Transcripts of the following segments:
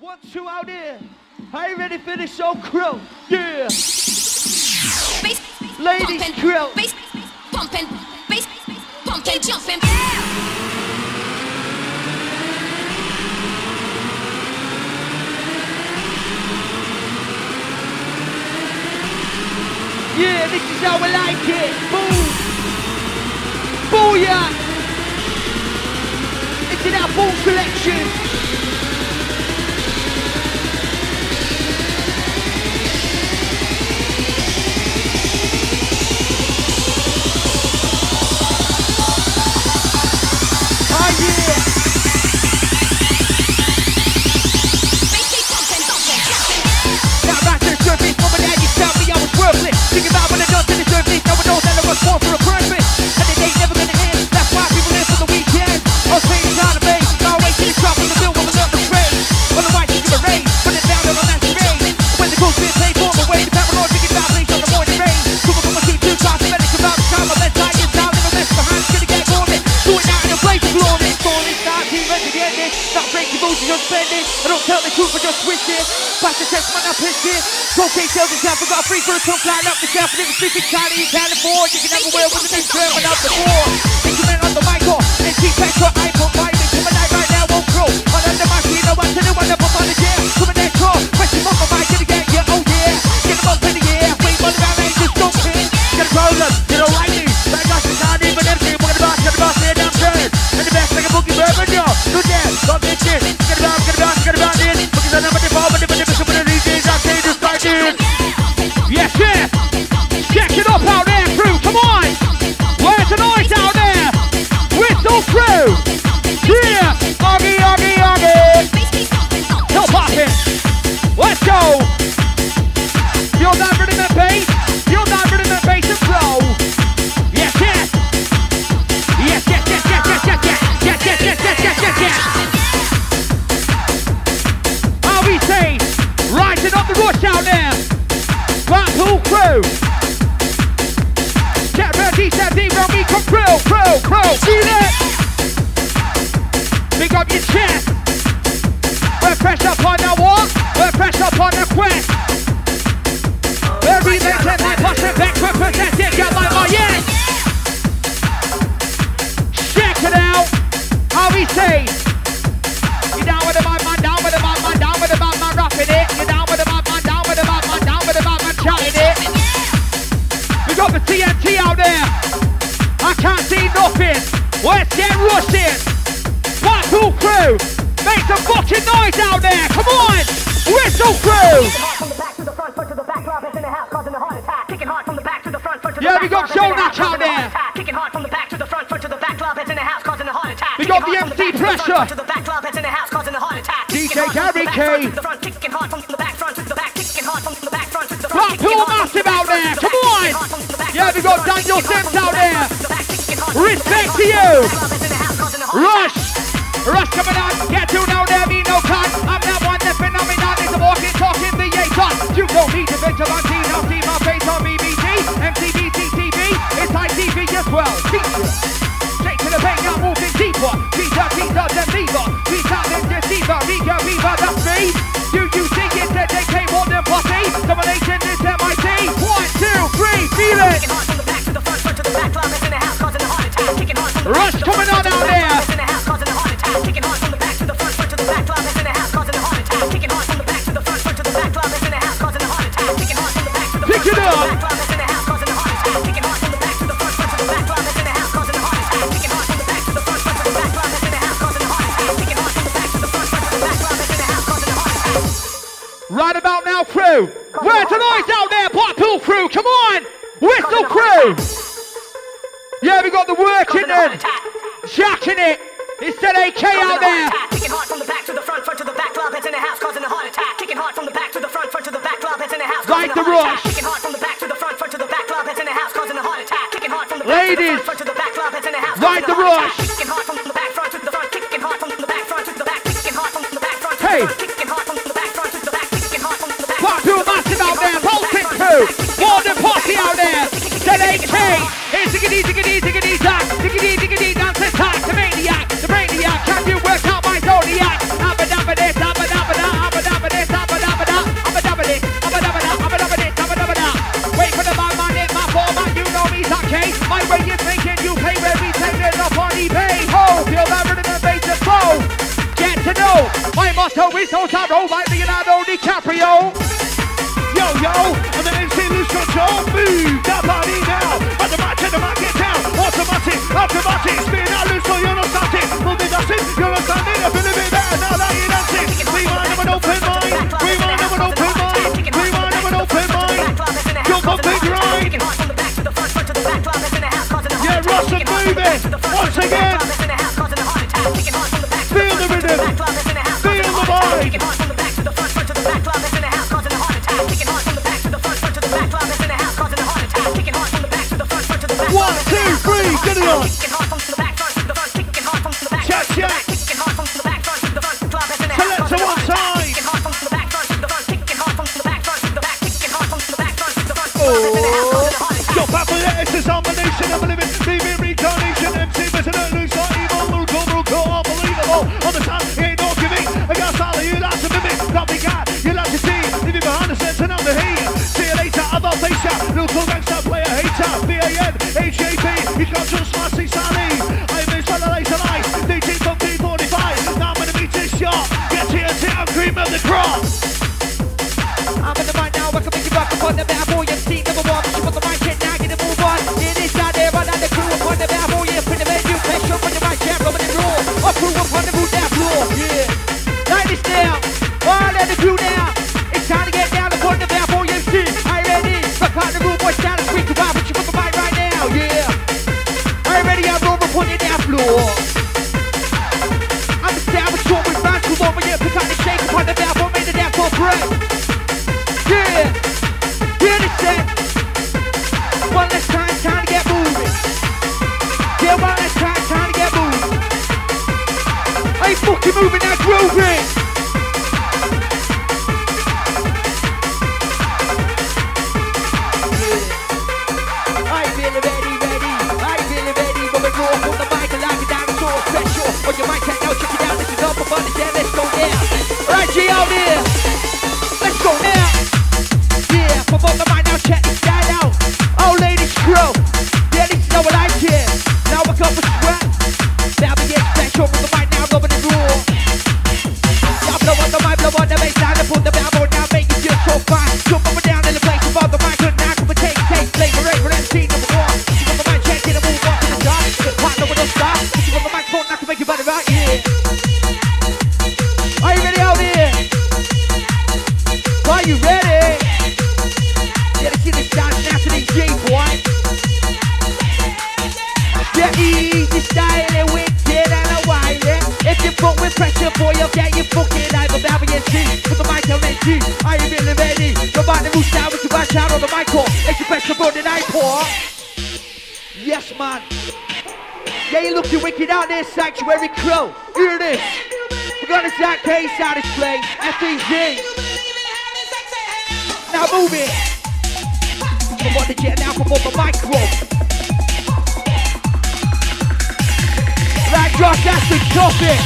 1, 2 out here. Are you ready for the show, crew? Yeah. Bass, ladies, pumpin', crew. bass, pumping, bass, pumping, jumping. Yeah, this is how we like it. Boom. Booyah. It's in our full selection. Oh yeah. Now back to the surface, mama daddy tell me I was worthless. Think about when I done to the surface, no one knows that I was born for a purpose. And it ain't never gonna end, that's why people live for the weekend. I'll say it's out of me, I'll wait till it's dropped in the bill when we learn the trade. On the right, give a rain, put it down on a massive rain. When the ghost being played for my way, the paranoid thinking about things on the morning rain. Come on, shoot two shots, and medic about the time, my left side is down, never left behind, it's gonna get morning. Do it now in a place of glory. Story starts, he ready to get it. Not breaking rules, you just spend it. I don't tell the truth, I just twist it. Pass the test, man, I pitch it. Showcase sales and stuff, I got free for a tongue flying up the shelf. And if it's speaking Chinese, you can't afford. You can never wear with the new German up the floor. Instrument on the mic off, and keep back your iPhone vibing. Come on, right now, won't grow. On under my feet, no one to do, I never on the jam. Come in that car, press him off my mic, get again, yeah, oh yeah. Get him up in the air, wait, one around, ain't just don't care. Get a problem, you don't like me. But I got you, not even empty. We're gonna bounce, stand down, turn. And the best, like a boogie bourbon, yo. Do that, don't get shit. Get about, in. Because I never default, but never some of the DJs out there just like this. Yes, yes. Check it up out there, crew. Come on. Where's the noise out there? Whistle crew. Yeah. Oggy, oggy, oggy. Still popping. Let's go. Feel that rhythm and bass. Feel that rhythm and bass and flow. Yes, yes. Yes, yes, yes, yes, yes, yes, yes. Yes, yes, yes, yes, yes, yes, yes. How we say, rising up the rush out there. Blackpool crew. Get ready, Siddy, round me, come crew. Feel it. Pick up your chest. We're fresh up on the walk. We're fresh up on the quest. Every day, take my passion back, represent it, get like my yes. Check it out. How we say, you down with the man, down with the man, down with the man, rocking it. You down with the man, down with the man, down with the man, chatting it. We got the TNT out there. I can't see nothing. Let's get rushing. Blackpool crew, make some fucking noise out there. Come on, whistle crew. Yeah, we got Joe Nack out there. Kicking hard from the back to the front to the back club, heads in the house, causing a heart attack. We got the MC Pressure. To the back club, heads in the house, causing a heart attack. DJ Gary K. Kicking hard from the back front to the back, kicking hard from the back front to the Blackpool front. massive out there. Come on. Yeah, we got Daniel Sims out there. Respect to you. Rush coming on. Get to now, there be no time. I'm that one, the phenomenon is a walking, talking theater. You don't need to vigilante, now see my face on BBC, MCBC TV, it's ITV as well. Teacher, straight to the vein, I'm moving deeper. Peter, then Lever, Peter, then Deceiver, Riga, Viva, that's me. You think it's that they came on them posse? Domination is MIT. 1, 2, 3, feel it. Kicking hard from the back to the front to the back club, heads in the house, causing a heart attack. Kicking hard from the Rush coming on out there. heads in the house, causing a heart attack. Kicking hard from the back to the front to the back club, heads in the house, causing a heart attack. Kicking hard from the back to the front to the back club, heads in the house, causing a heart attack. Kicking hard from the back to the front to the back club, heads in the house, causing a heart attack. Kicking hard from the back to the front to the back club, heads in the house, causing a heart attack. Kicking hard from the back to the front to the back club, heads in the house, causing a heart attack. Kicking hard from the back to the front to the back club, heads in the house, causing a heart attack. Right about now, crew. Where's the noise out there, Blackpool crew? Come on, whistle crew. Yeah, we got the work in them. Jacking it. It's that AK out there. Kicking hard from the back to the front to the back club, heads in the house, causing a heart attack. Kicking hard from the back to the front to the back club, heads in the house, Like causing a the heart rush. attack. Kicking hard from the back to the front to the back club, heads in the house, causing a heart attack. Kicking hard from the back Ladies, to the back club, heads in the house, like the causing a heart rush. attack. Kicking hard from the back front to the front, kicking hard from the back front to the back, kicking hard from the back front to the Hey. front, kicking hard from the back front to the back, kicking hard from the back. Blackpool massive out there, Bolton crew. More than posse out there. That AK. It's ziggity, zack. Ziggity, dance attack. The maniac. Can you work out my zodiac? Abba dabba this, abba dabba da, abba Motto is no sorrow like Leonardo DiCaprio. Yo, yo, and the MC lose control. Move that body now. At the mic, get down. Automatic, spin out loose so you're not static. Moving us in, you're not standing. I feel a bit better now that you're dancing. Rewind of an open mind. Rewind of an open mind. Rewind of an open mind. Jump up and grind. Yeah, Ross and moving. Once again. Feel the rhythm. Feel the vibe. 1, 2, 3, get it on. Check, check. Select to one side. Oh, jump up with it. It's a combination of a living, leaving reincarnation. MC president looks like evil, unbelievable. On the time, he ain't no giving. I got solid, you like to mimic. Not be God, you like to see. Leaving behind the sense and I'm the heat. See you later, I'm on face out. Local gangster player, hater. B-A-N-H-A-B. You can't trust my C-Sally. I'm in front of laser lights. DJ from D45. Now I'm gonna meet this shot. Get TNT, I'm cream of the crop. I'm in the mic now, I can make you rock upon the bad boy. MC number one, push up on the mic and now get a move on. It is out there, run out the crew upon the bad boy. Put the menu, pressure up on the mic, jam, over the draw. A crew upon the roof, that floor. Yeah. Like this now, all of the crew now. It's time to get down upon the bad boy MC. Are you ready? Rock out the room, boys down the street, come on, put you on the mic right now. Yeah. Are you ready? I'm over upon your down floor. I'm a star with short with fans, come over here, pick up the shake upon the bad boy, made the down for breath. Yeah, hear this set. One last time to get moving. Yeah, one last time to get moving. I ain't fucking moving, that grooving. I feel ready. I feel ready. But we go on the mic like a dinosaur special. On your mic, check it out. This is up above the set. Let's go now. Right, G out there. Let's go now. Yeah, from on the mic now, check this guy out. Oh, ladies, crew. Yeah, this is how I like it. Now I come with sweat. Now we get special from the mic now, rubbing the raw. Now blow on the mic, blow on the bass line, and put the bell down, make it feel so fine. Jump up and down in the place above the mic, and now come and take flavor, for MC number one. You on the mic, check it, and move on to the top. Partner with a stop. You on the microphone, now can make your body right, yeah. Are you ready out here? Are you ready? Yeah, let's see this dance now to the G, boy. Yeah, easy style and wicked and a wile. If you fuck with pressure, boy, you'll get you fucking live of WNC. Put the mic on NG. Are you really ready? Nobody moves down with you back out on the mic call. It's your pressure for the night, pour. Yes, man. Yeah, you looking wicked out there, Sanctuary Crow. Hear this. We're gonna start case out display. Efeeze. Now move it. Come on the jet now, come on the micro. Right, Josh, that's the topic.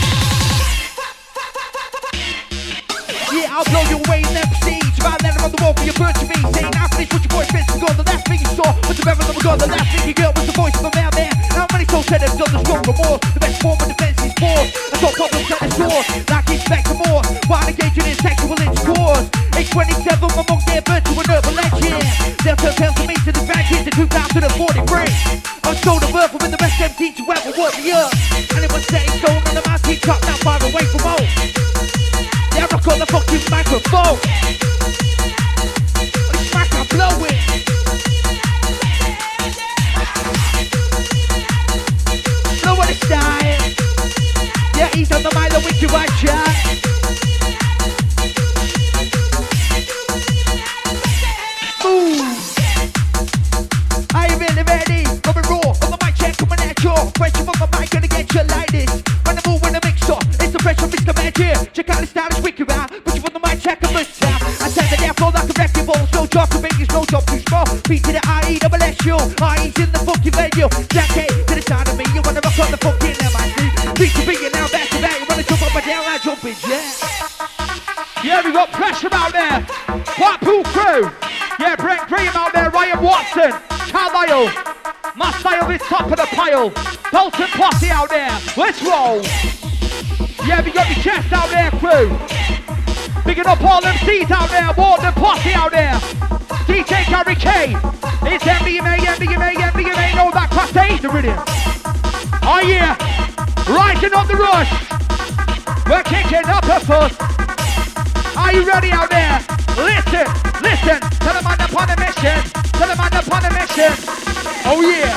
Yeah, I'll blow you away in them seeds. Right then on the wall for your bird to be. Saying I finish what your boy spins. We got the last thing you saw. What's the reverend that we got the last thing you got? What's the voice of a man there? How many souls said they've done the strong remorse? The best form of defense is force. That's all problems at the source. Like expect for more. While engaging in sexual intercourse. Age 27, my monk gave birth to an urban legend. They'll turn tales to me to the back into 2043. I'm sold of earth, I'm in the best MC to ever walk the earth. And it was set in stone on the mountain top, not far away from home. Yeah, rock on the fucking microphone. Smack, I blow it. Blow what it's style. Yeah, he's on the mic, the wicked white shot. Are you really ready? Coming raw on the mic, check, coming at you. Pressure on the mic, gonna get you like this. When I move, when I mix up, it's the pressure of Mr. Magic. Check out the style, it's wicked out. Put you on the mic, check a must out. I said the death flow like a wrecking ball. No job to make no job too small. Beat to the I-E-double-S-U. I-E's in the fucking venue. Jack A to the side of me. You wanna rock on the fucking MIC. Beat to beat, now back to back. You wanna jump up and down, I jump in, yeah. Yeah, we got pressure out there. Blackpool crew. Yeah, Brett Graham out there. Ryan Watson. Carlisle. My style is top of the pile. Bolton Posse out there. Let's roll. Yeah, we got the chest out there, crew. Picking up all them C's out there, all them posse out there. DJ Gary K. It's MDMA, know that class A, the rhythm. Oh yeah, rising on the rush. We're kicking up a fuss. Are you ready out there? Listen, tell them I'm upon a mission. Oh yeah.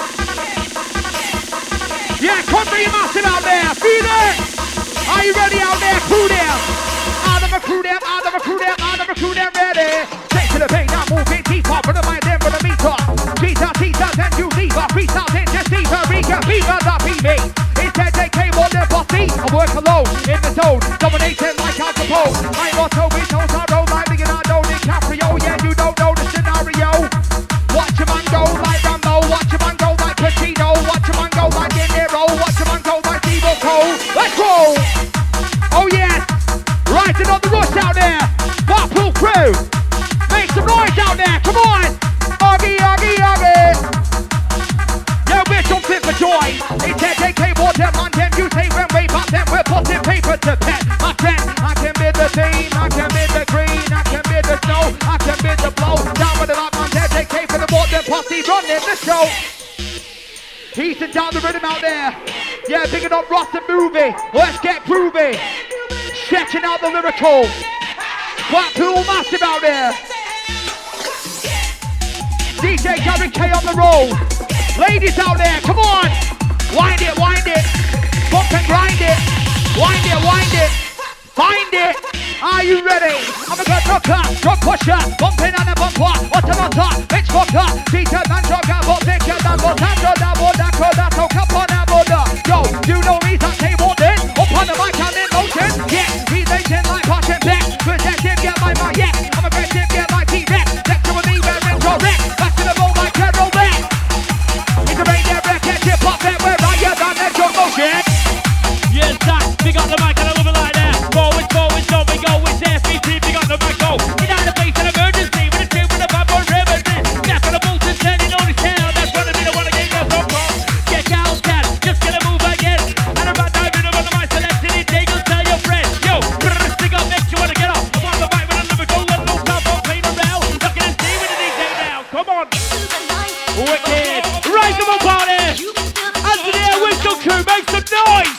Yeah, come be massive out there, feel it. Are you ready out there, crew them? Out of a crew them, ready. Take to the pain, now moving deeper, for the mind, then for the meter. Jesus, and you leave a 3,000 deceiver, Rica, fever, that be me. Instead they came on their bossy, I work alone, in the zone, dominating like Al Capone. My motto is no sorrow, like Leonardo DiCaprio, yeah, you don't know the scenario. Watch a man go like Rambo, watch a man go like Chino, watch a man go like De Niro, watch a man go like Steve Cole. Let's go! Oh yes, rising on the rush out there, Blackpool crew. Make some noise out there, come on! Oggy. Yeah, we're something for joy. It's AK, what them on them, you say when we pop them, we're putting paper to pen. My friend, I can be the team, I can be the green, I can be the snow, I can be the blow. Down with the lock on there, AK for the board, them posse running the show. Easing down the rhythm out there. Yeah, picking up Ross and Movie. Let's get groovy. Stretching out the lyrical. Blackpool massive out there. DJ Gary K on the roll. Ladies out there, come on. Wind it. Bump and grind it. Wind it. Find it. Are you ready? I'm a good knocker, drug pusher, bumping on a bumper, what's a motor, bitch fucker, Peter man jogger, but bigger than Botando, that's so cup on a border. Yo, you know me, that table then, up on the mic and in motion, yeah, relating like Posh and Beck, possessive, get my mind, yeah, I'm aggressive, get my T-Rex, next to me, wearing direct, back to the ball like Carol Beck. It's a radio record, hip hop, where are you, that next your motion? Yes, that, we got the mic and I love it like that. Forward, so we go with Efeeze, we got the mic, go. Get out of the place in emergency, with a tune with a bad boy reminiscing. Snap on the bolts and turning on his tail, that's what I mean, I wanna get your phone call. Get down, cat, just gonna move again. And I'm about diving up on the mic, selecting it, they go tell your friend. Yo, stick up next, you wanna get off. I'm on the mic with a lyrical, and no time for playing around. Looking and see with the DJ now, come on. Wicked, raise them up on it. Anthony, Whistle Crew, make some noise.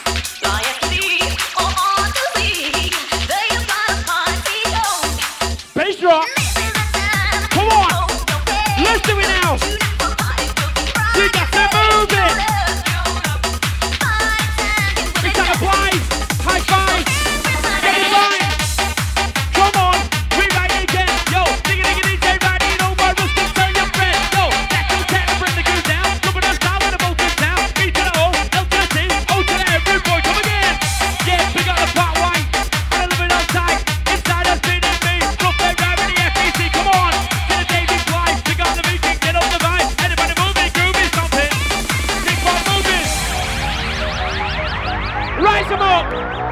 Bass drop. Come on. Let's do it now. You got to move it. It's like a blind. High five. Get it right. Come on. Rewrite it again. Yo, diggy DJ, right in over. Rustin, tell your friend. Yo, let's go tell them, bring the goose down. Jumping on style with the vocals down. B to the O, L to the T, O to the M. Rude boy, come again. Yeah, we got the part white. And a little bit on tight. Inside us, in and me. Look there, right with the Efeeze. Come on. To the David Twice. We got the meeting. Get up the vibe. Anybody moving, grooving something. Keep on moving. Rise them up.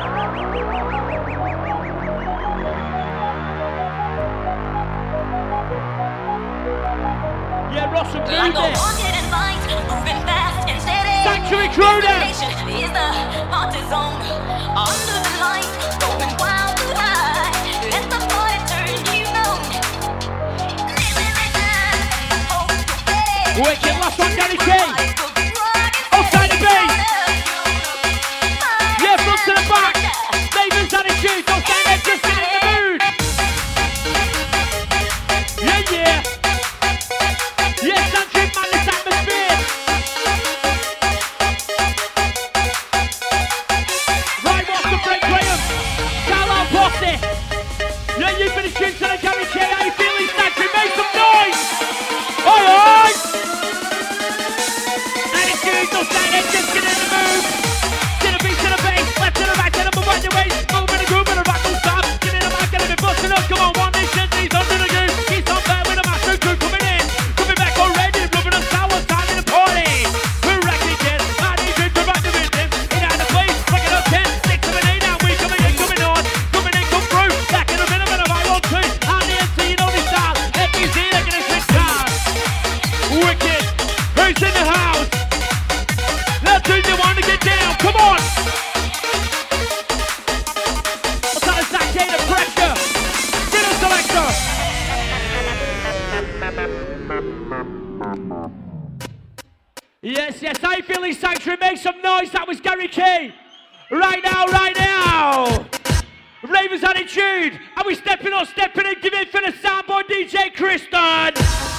Yeah, Ross and Like a Movie. wanted and light, moving fast and steady. Sanctuary crew there. Destination is the haunted zone. Under the light, going wild to high. Let the party turn you on. Wicked, last one, Danny K. Outside the base. Yeah, front to the back. David's attitude, don't stand there, just get in the mood. Yeah. Yes, Sanctuary Madness atmosphere. Right, what's the break, Graham? Cal on Bossy. Yeah, you finish in to the Gary K. How you feeling, Sanctuary? Make some noise. All right. Yes, yes, how you feeling, Sanctuary? Make some noise, that was Gary Key. Right now, right now. Ravers attitude. Are we stepping up, stepping in? Give it for the soundboard DJ Kriston.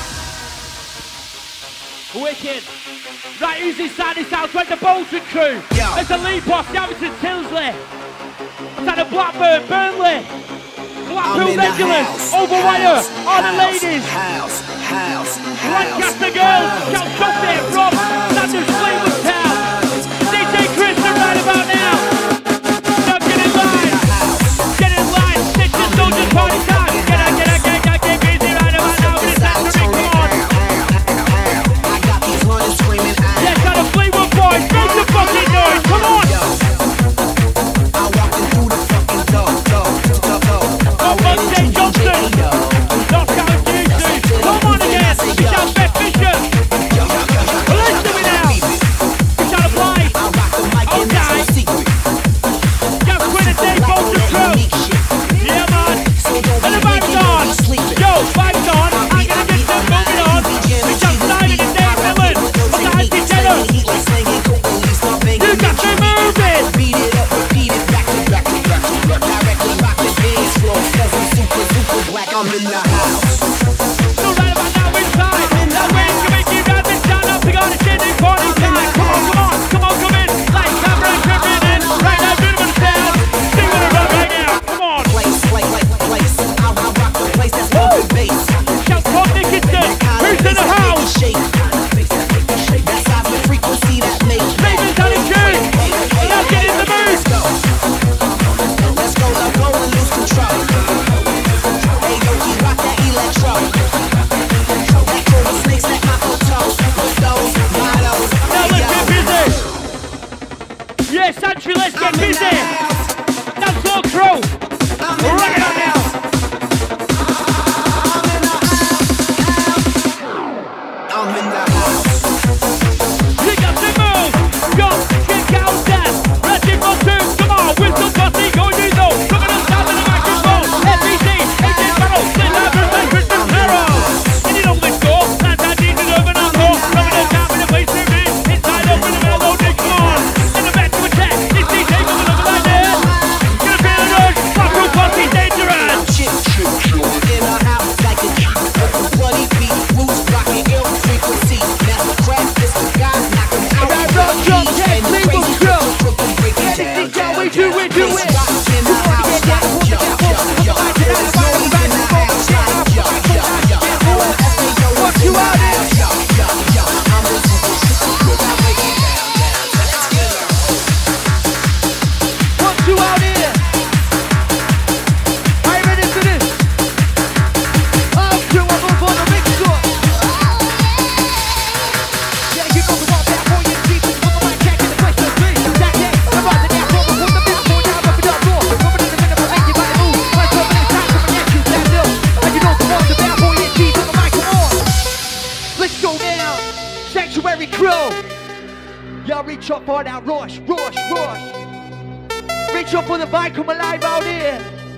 Wicked. Right, who's inside this house? Where's the Bolton crew? Yo. There's the Lee Boss, the Everton Tilsley. What's that, the Blackburn, Burnley. Blackpool regulars, Overwire, all the ladies. Lancaster girls, Cal Sophie, Rob, Sanders, Fleetwood Town. DJ Kriston right about now. Now get in line. Get in line. Stitches, soldiers, party time. Get busy right about now with this afternoon. Come on. Yes, got a Fleetwood boys. Make the fucking noise. Come on. I'm in the house. So right about now inside. That way you can make you guys stand up. We got a Siddy party time. Come on, come in. Like camera tripping in. Right now, do the sound. Sing with it right now. Come on. Place. I rock the place that's open bass. Shout out Nicki. Who's in the house? That seismic frequency that makes Ravens attitude. Now get in the mood. Let's go, and lose control. Hey, yo, you rock that electro. That cool snakes that my toes. With those models. Now let's get busy. Yes, Sanctuary, let's get busy. That's all crew. Right on now. I'm in the house. You got to move. Go, kick out that. Ready for two. Come on, whistle party, go you know. Come on, stand in the microphone. Efeeze, AJ Barrow, Slid Average, and Kriston Hero. And you know this door. That's how deep it over and go. Coming in down in the place to be. Inside up in the middle, loading, come on. In the back to attack. This DJ coming over like this. Gonna feel it urge. Blackpool party dangerous. Chip. In a house like a Jeep. Bloody beat. Roots rocking ill frequency. That's the crack. This the guy knocking out. Right, rock, jump, check, legal, go. Anything that we do it. In the house like yo. What you out here? What you out here? Are you ready for this? I'm too up on the mixer. Yeah, you know the one that for you deep. Come on, check in the question, please. That day, I'm right there, from the back, for now, up and up, door. Coming in the minute, make you body move. My trouble is time coming at you, stand up. And you know the one, the bad boy is deep on the mic, come on. Let's go now, Sanctuary crew. Y'all reach up for that rush. Reach up for the mic, come alive out here.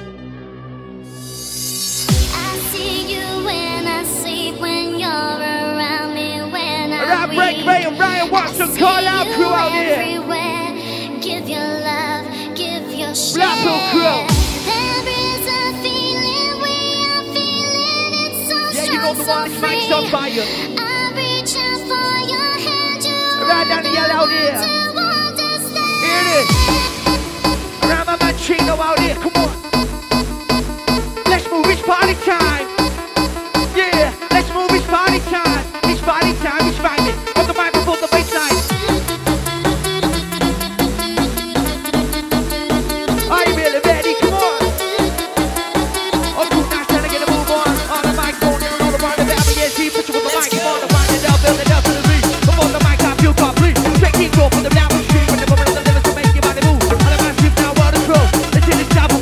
I see you when I sleep, when you're around me, when I Alright, break, Ray and Ryan Watson, call out crew out here. everywhere. Give your love, give your share. Blackpool crew. There is a feeling we are feeling, it's so Yeah, strong, you know the so one, free. mic's on fire. I reach out for your hand, you Right down the yellow out here. to understand. Here it is. Around my man Chino out here, come on. Let's move, it's party time. Yeah, let's move, it's party time. It's party time, it's vibing. On the microphone, the bassline. Are you really ready? Come on. Oh, cool, nice, trying to get a move on. On the microphone, you're on the part of the LBSG. Put you on the mic, come on, wind it up, build it up to the beat. Come on, the mic, I feel complete. Take it, go for the down the street. When the moment of the limits to make your body move. On the massive now, what a throw. Let's hit the top of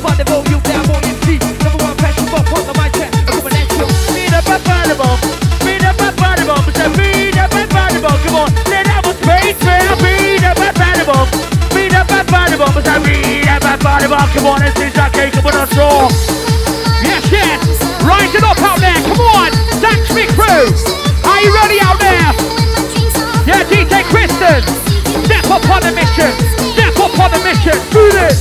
it.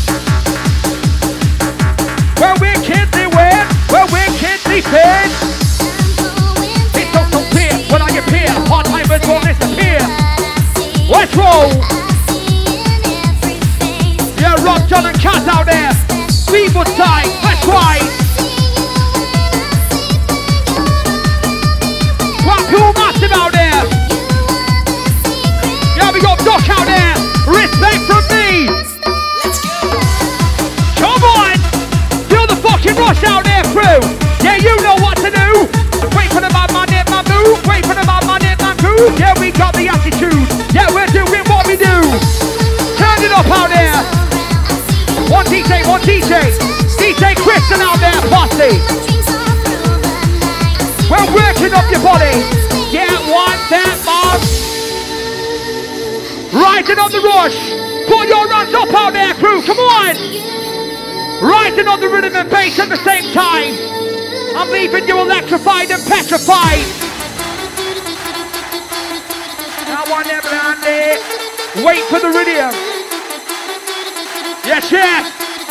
We're wickedly wet, we're wickedly fit. It's so clear when I appear, hard timers will disappear. Let's roll. Yeah, Rob, John and Cat out there. Speedwood side, let's ride. Blackpool Massive out there. Yeah, we got Doc out there. Respect from me. Come on. Feel the fucking rush out there, crew. Yeah, you know what to do. Wait for the bad man in my move. Wait for the bad man in my groove. Yeah, we got the attitude. Yeah, we're doing what we do. Turn it up out there. One DJ, one DJ. DJ Kriston out there, posse. We're working up your body. Yeah, one that mob. Riding on the rush. Put your hands up out there, crew. Come on. Riding on the rhythm and bass at the same time. I'm leaving you electrified and petrified. I want everyone there. Wait for the rhythm. Yes, yes.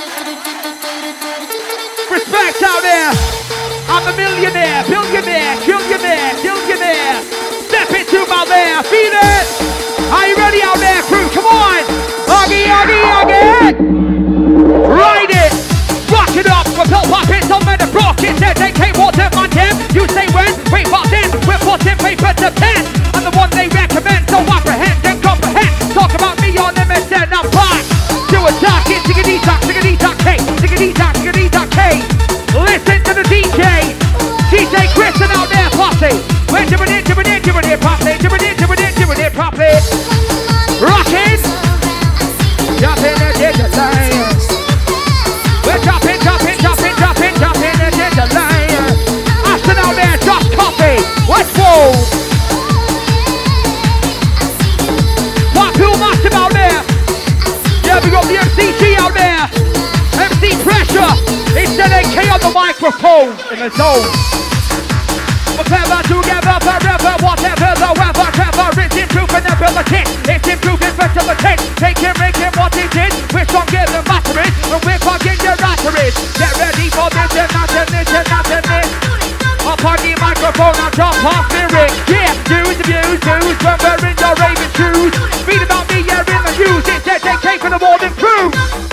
Respect out there. I'm a millionaire, billionaire, trillionaire. Step into my lair, feel it. Are you ready out there, crew? Come on. Oggy. Ride it. Rock it up. We're pill popping, some men are broke. It's there, they can't water my damn. You say when? Wait for then. We're putting paper to pen. I'm the one they recommend, so apprehend and comprehend. Talk about me on MSN, I'm back. To attack it, tickety-tack, K, tickety-tack, K. Listen to the DJ. DJ Kriston out there, posse. We're doing it properly. Rockin'. Jumping and did the line. We're jumping and did the line. Ashton out there, just coffee. Let's go. Blackpool Massive out there. Yeah, we got the MCG out there. MC Pressure. It's NK on the microphone in the zone. Whatever, together, forever, whatever the weather, clever, it's improving ability. It's improving fertility. Take him, make him what he did. We're stronger than batteries, and we're fucking your batteries. Get ready for this and nothing. Up on the microphone, I'll jump off the ring. Yeah, use the views, when we're in your raving shoes. Read about me, yeah, in the news. It's NK for the morning crew.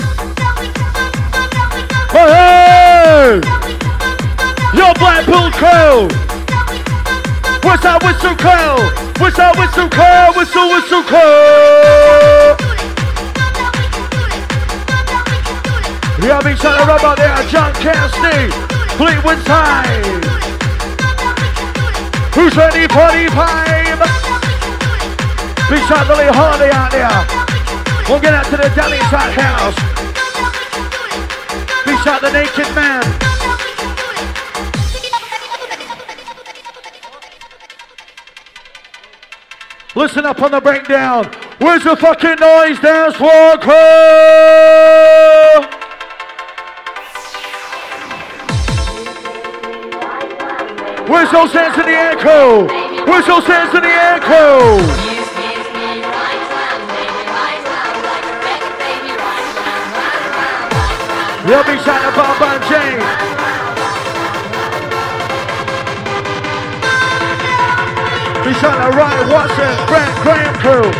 Hey! Your Blackpool crew! What's that whistle call? What's that whistle call? Whistle call! Yeah, big shout out out there, John Cassidy, Fleetwood Time. Who's ready for the time? Big shout out to Lee Hardy out there. We'll get out to the Deli Side House. Big shout out to Naked Man. Listen up on the breakdown. Where's the fucking noise, dance floor crew? Where's those hands in the air crew? Where's those hands in the air crew? You'll be shouting about Bob James. Be shouting at Ryan Watson, Brent Graham crew.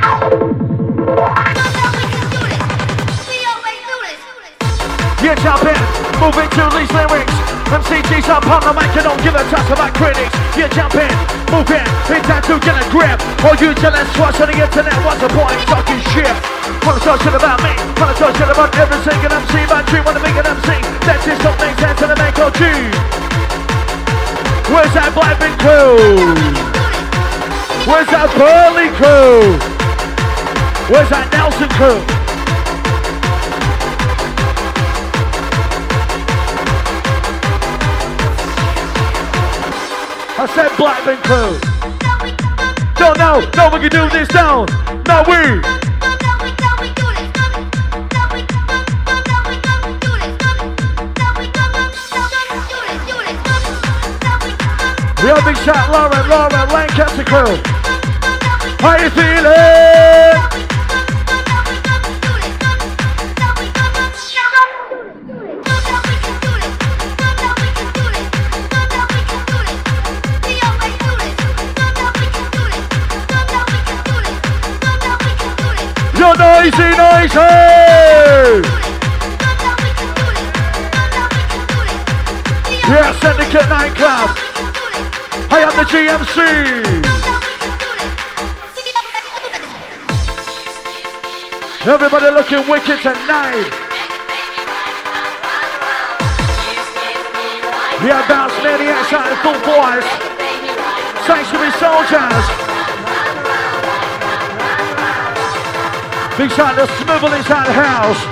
Yeah, jump in, move into these lyrics. MCG's up on the mic and don't give a toss about critics. Yeah, jump in, move in, it's time to get a grip. All you jealous swats on the internet, what's the point talking shit? Wanna talk shit about me, wanna talk shit about every single MC. My dream, wanna make an MC, that just don't make sense to the make OG. Where's that Blackman crew? Where's that Burley crew? Where's that Nelson crew? I said Blackman crew. Don't know, no one can do this down. No we. Real big shot, Lauren, Lancaster crew. How you feeling? noisy, noisy! Yeah, Syndicate nightclub. I am the GMC. Everybody looking wicked tonight. Yeah, bounce maniacs out of cool boys. Sanctuary soldiers. Big shout to Smivel inside the house.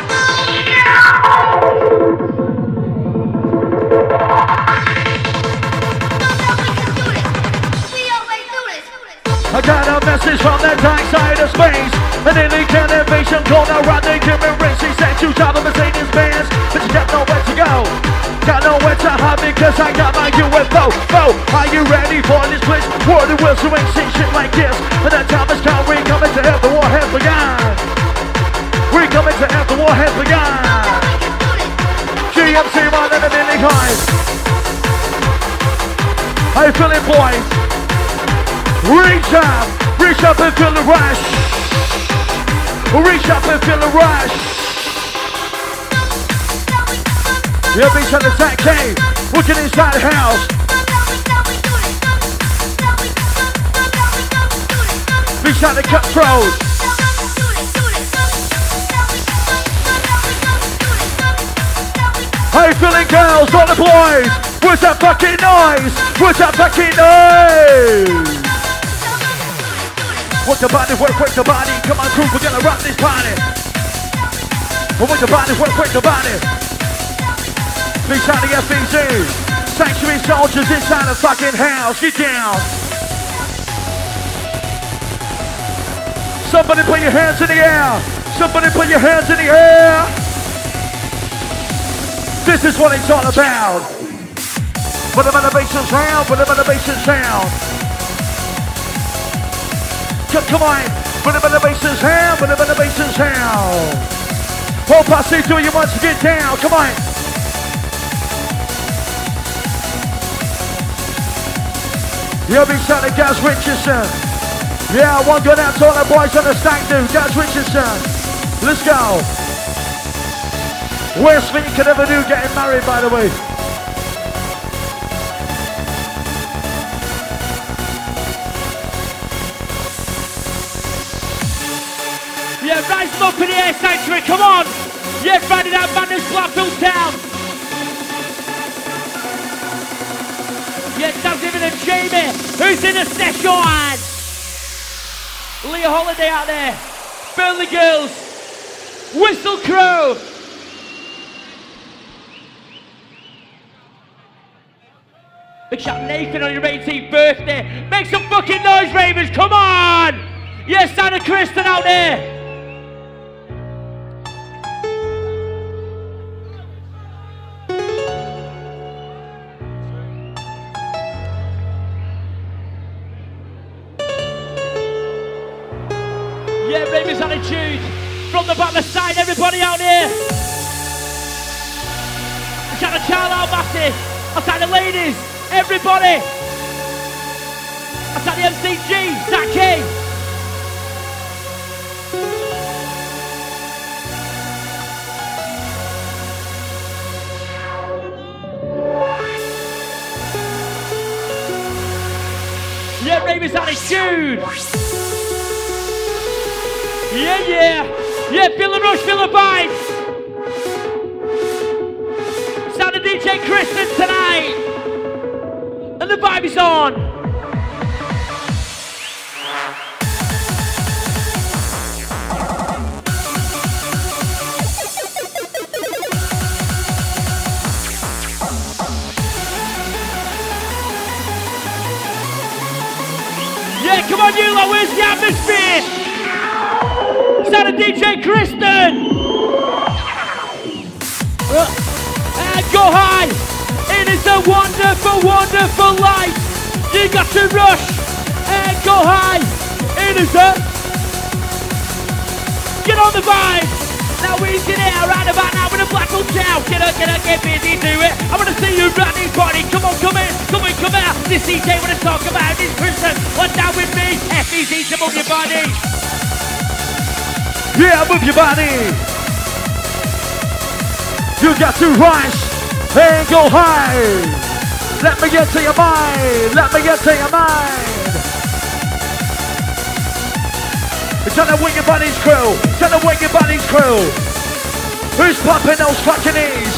I got a message from the dark side of space. An illegal invasion called a running human race. He said you drive a Mercedes Benz, but you got nowhere to go. Got nowhere to hide because I got my UFO. Oh, are you ready for this blitz? War the wheels who ain't seen shit like this. And the time has come, we coming to help the war has begun. We coming to help the war has begun. GMC running an illegal. How you feeling, boys? Reach up and feel the rush. Reach up and feel the rush. Yeah, bitch on the Zach K, looking inside the house. Bitch on the cutthroat. How you feeling, girls? All the boys. Where's that fucking noise? Where's that fucking noise? Work the body, work the body. Come on, crew, we're gonna rock this party. Work the body, work the body. Big shout to Efeeze. Sanctuary soldiers inside the fucking house. Get down. Somebody put your hands in the air. Somebody put your hands in the air. This is what it's all about. Put them in the basin sound, put them in the basin sound. Come on, put them in the basin sound, put them in the basin sound. Whole posse do you want to get down, come on. Yeah, big shout to Gaz Richardson. Yeah, one good out to all the boys on the stack dude, Gaz Richardson. Let's go. Worst thing you could ever do, getting married, by the way. Yeah, rise them up in the air, Sanctuary, come on! Yeah, Friday Night Madness, Blackpool Town! Yeah, David and Jamie, who's in the session? Leah Holiday out there, Burnley Girls, Whistle Crow! Big shout Nathan on your 18th birthday. Make some fucking noise, Ravens, come on! Yes, Santa Kriston out there! Yeah, Ravens attitude from the back of the side, everybody out there. Shout out to Charles Massey, outside the ladies, everybody. Outside the MCG, Zach K. Yeah, Ravens attitude. Yeah, yeah. Yeah, feel the rush, feel the vibes. Sound of DJ Kriston tonight. And the vibe is on. Yeah, come on, you lot, where's the atmosphere? Sound of DJ Kriston! And go high! It is a wonderful, wonderful life! You got to rush and go high! It is a... Get on the vibe! Now we get it right about now with a Blackpool Town! Get busy, do it! I wanna see you run this party! Come on, come in, come out! This DJ wanna talk about this person! What's down with me? Efeeze to move your body! Yeah, move your body. You got to rise and go high. Let me get to your mind. Let me get to your mind. Tell them where your body's crew. Tell them where your body's crew. Who's popping those fucking knees?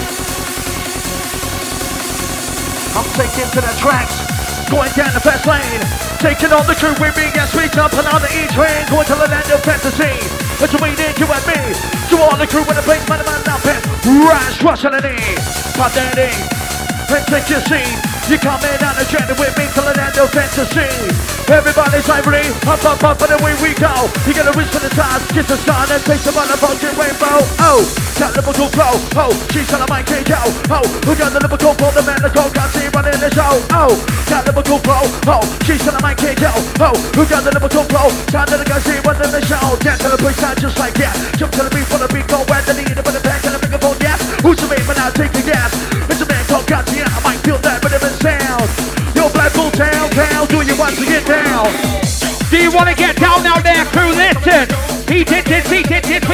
I'm taking to the tracks. Going down the fast lane. Taking on the crew with me as we jumping on the E-train. Going to the land of fantasy. Between you and me. To all the crew with the bass, man, up and rush on the knee. Pop that knee and take your seat. You coming on the journey with me to the land of fantasy. Everybody's ivory, up, and away we go. You gotta reach for the stars, kiss the sun, and taste the motherfucking rainbow. Oh, got Liverpool Pro. Oh, she's on the mic, K.O. Oh, who got the Liverpool Pro? The man, the gold, got see running the show. Oh, got Liverpool Pro. Oh, she's on the mic, K.O. Oh, who got the Liverpool Pro? Time to the guy see running the show. Dance to the place, just like that. Jump to the beat for the beat, go where the need, but the back and the bigger phone, yes. Who's the man, but I'll take the gas. It's a man called Godzilla, I might feel that rhythm and sound. Yo, Blackpool town, do you want to get down? Do you want to get down out there, crew? Listen. He did it, we did it.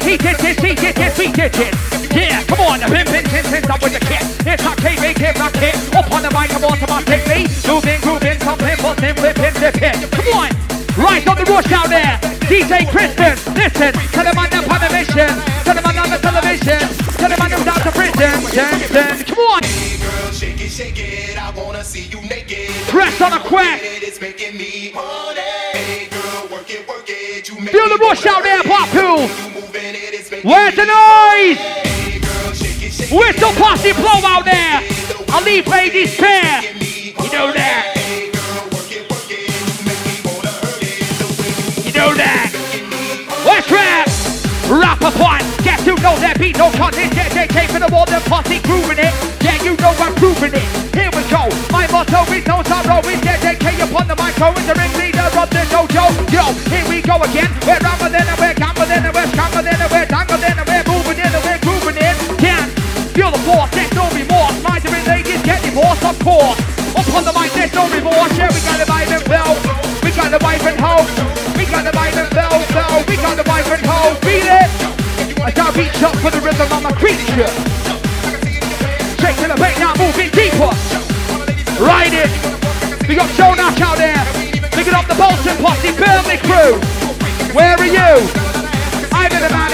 Yeah, come on, the pin, up with the kit. It's a K, rock it. Up on the mic, I'm automatically. Moving, something, flipping, dipping. Come on, right on the rush out there. DJ Kriston, listen. Tell them I'm on a mission. Tell them I'm on the television. Tell them I'm down to prison. Come on. Shake it, I wanna see you naked. Press on a quack. It's making me horny. Hey girl, work it. You make feel the rush out there, Papu. it. Where's the noise? Hey girl, shake it. Whistle posse blow out there. I'll leave ladies spare. You know that. Hey girl, work it. You make me wanna hurt it. You know that. Let's rap. Rap upon. Guess who knows that beat? No content. JJK for the wall, the posse grooving it. Yeah, you know I'm proving it. Here we go. My motto is no sorrow. It's JJK upon the micro. It's the ringleader of the dojo. Yo, here we go again. We're rambling and we're gambling and we're scrambling and we're dangling and we're moving in and we're grooving in. Yeah, feel the force. There's no remorse. Mind the ladies get divorced, of course. Upon the mic, there's no remorse. Yeah, we got the vibe and flow. We got the vibe and hoe. We got the vibe and flow. We got the vibe and hoe. Feel it. I gotta reach up for the rhythm of my creature. Shake to the beat now, moving deeper. Ride it. We got Jonas out there. Picking up the Bolton posse, Burnley crew. Where are you? I'm in the man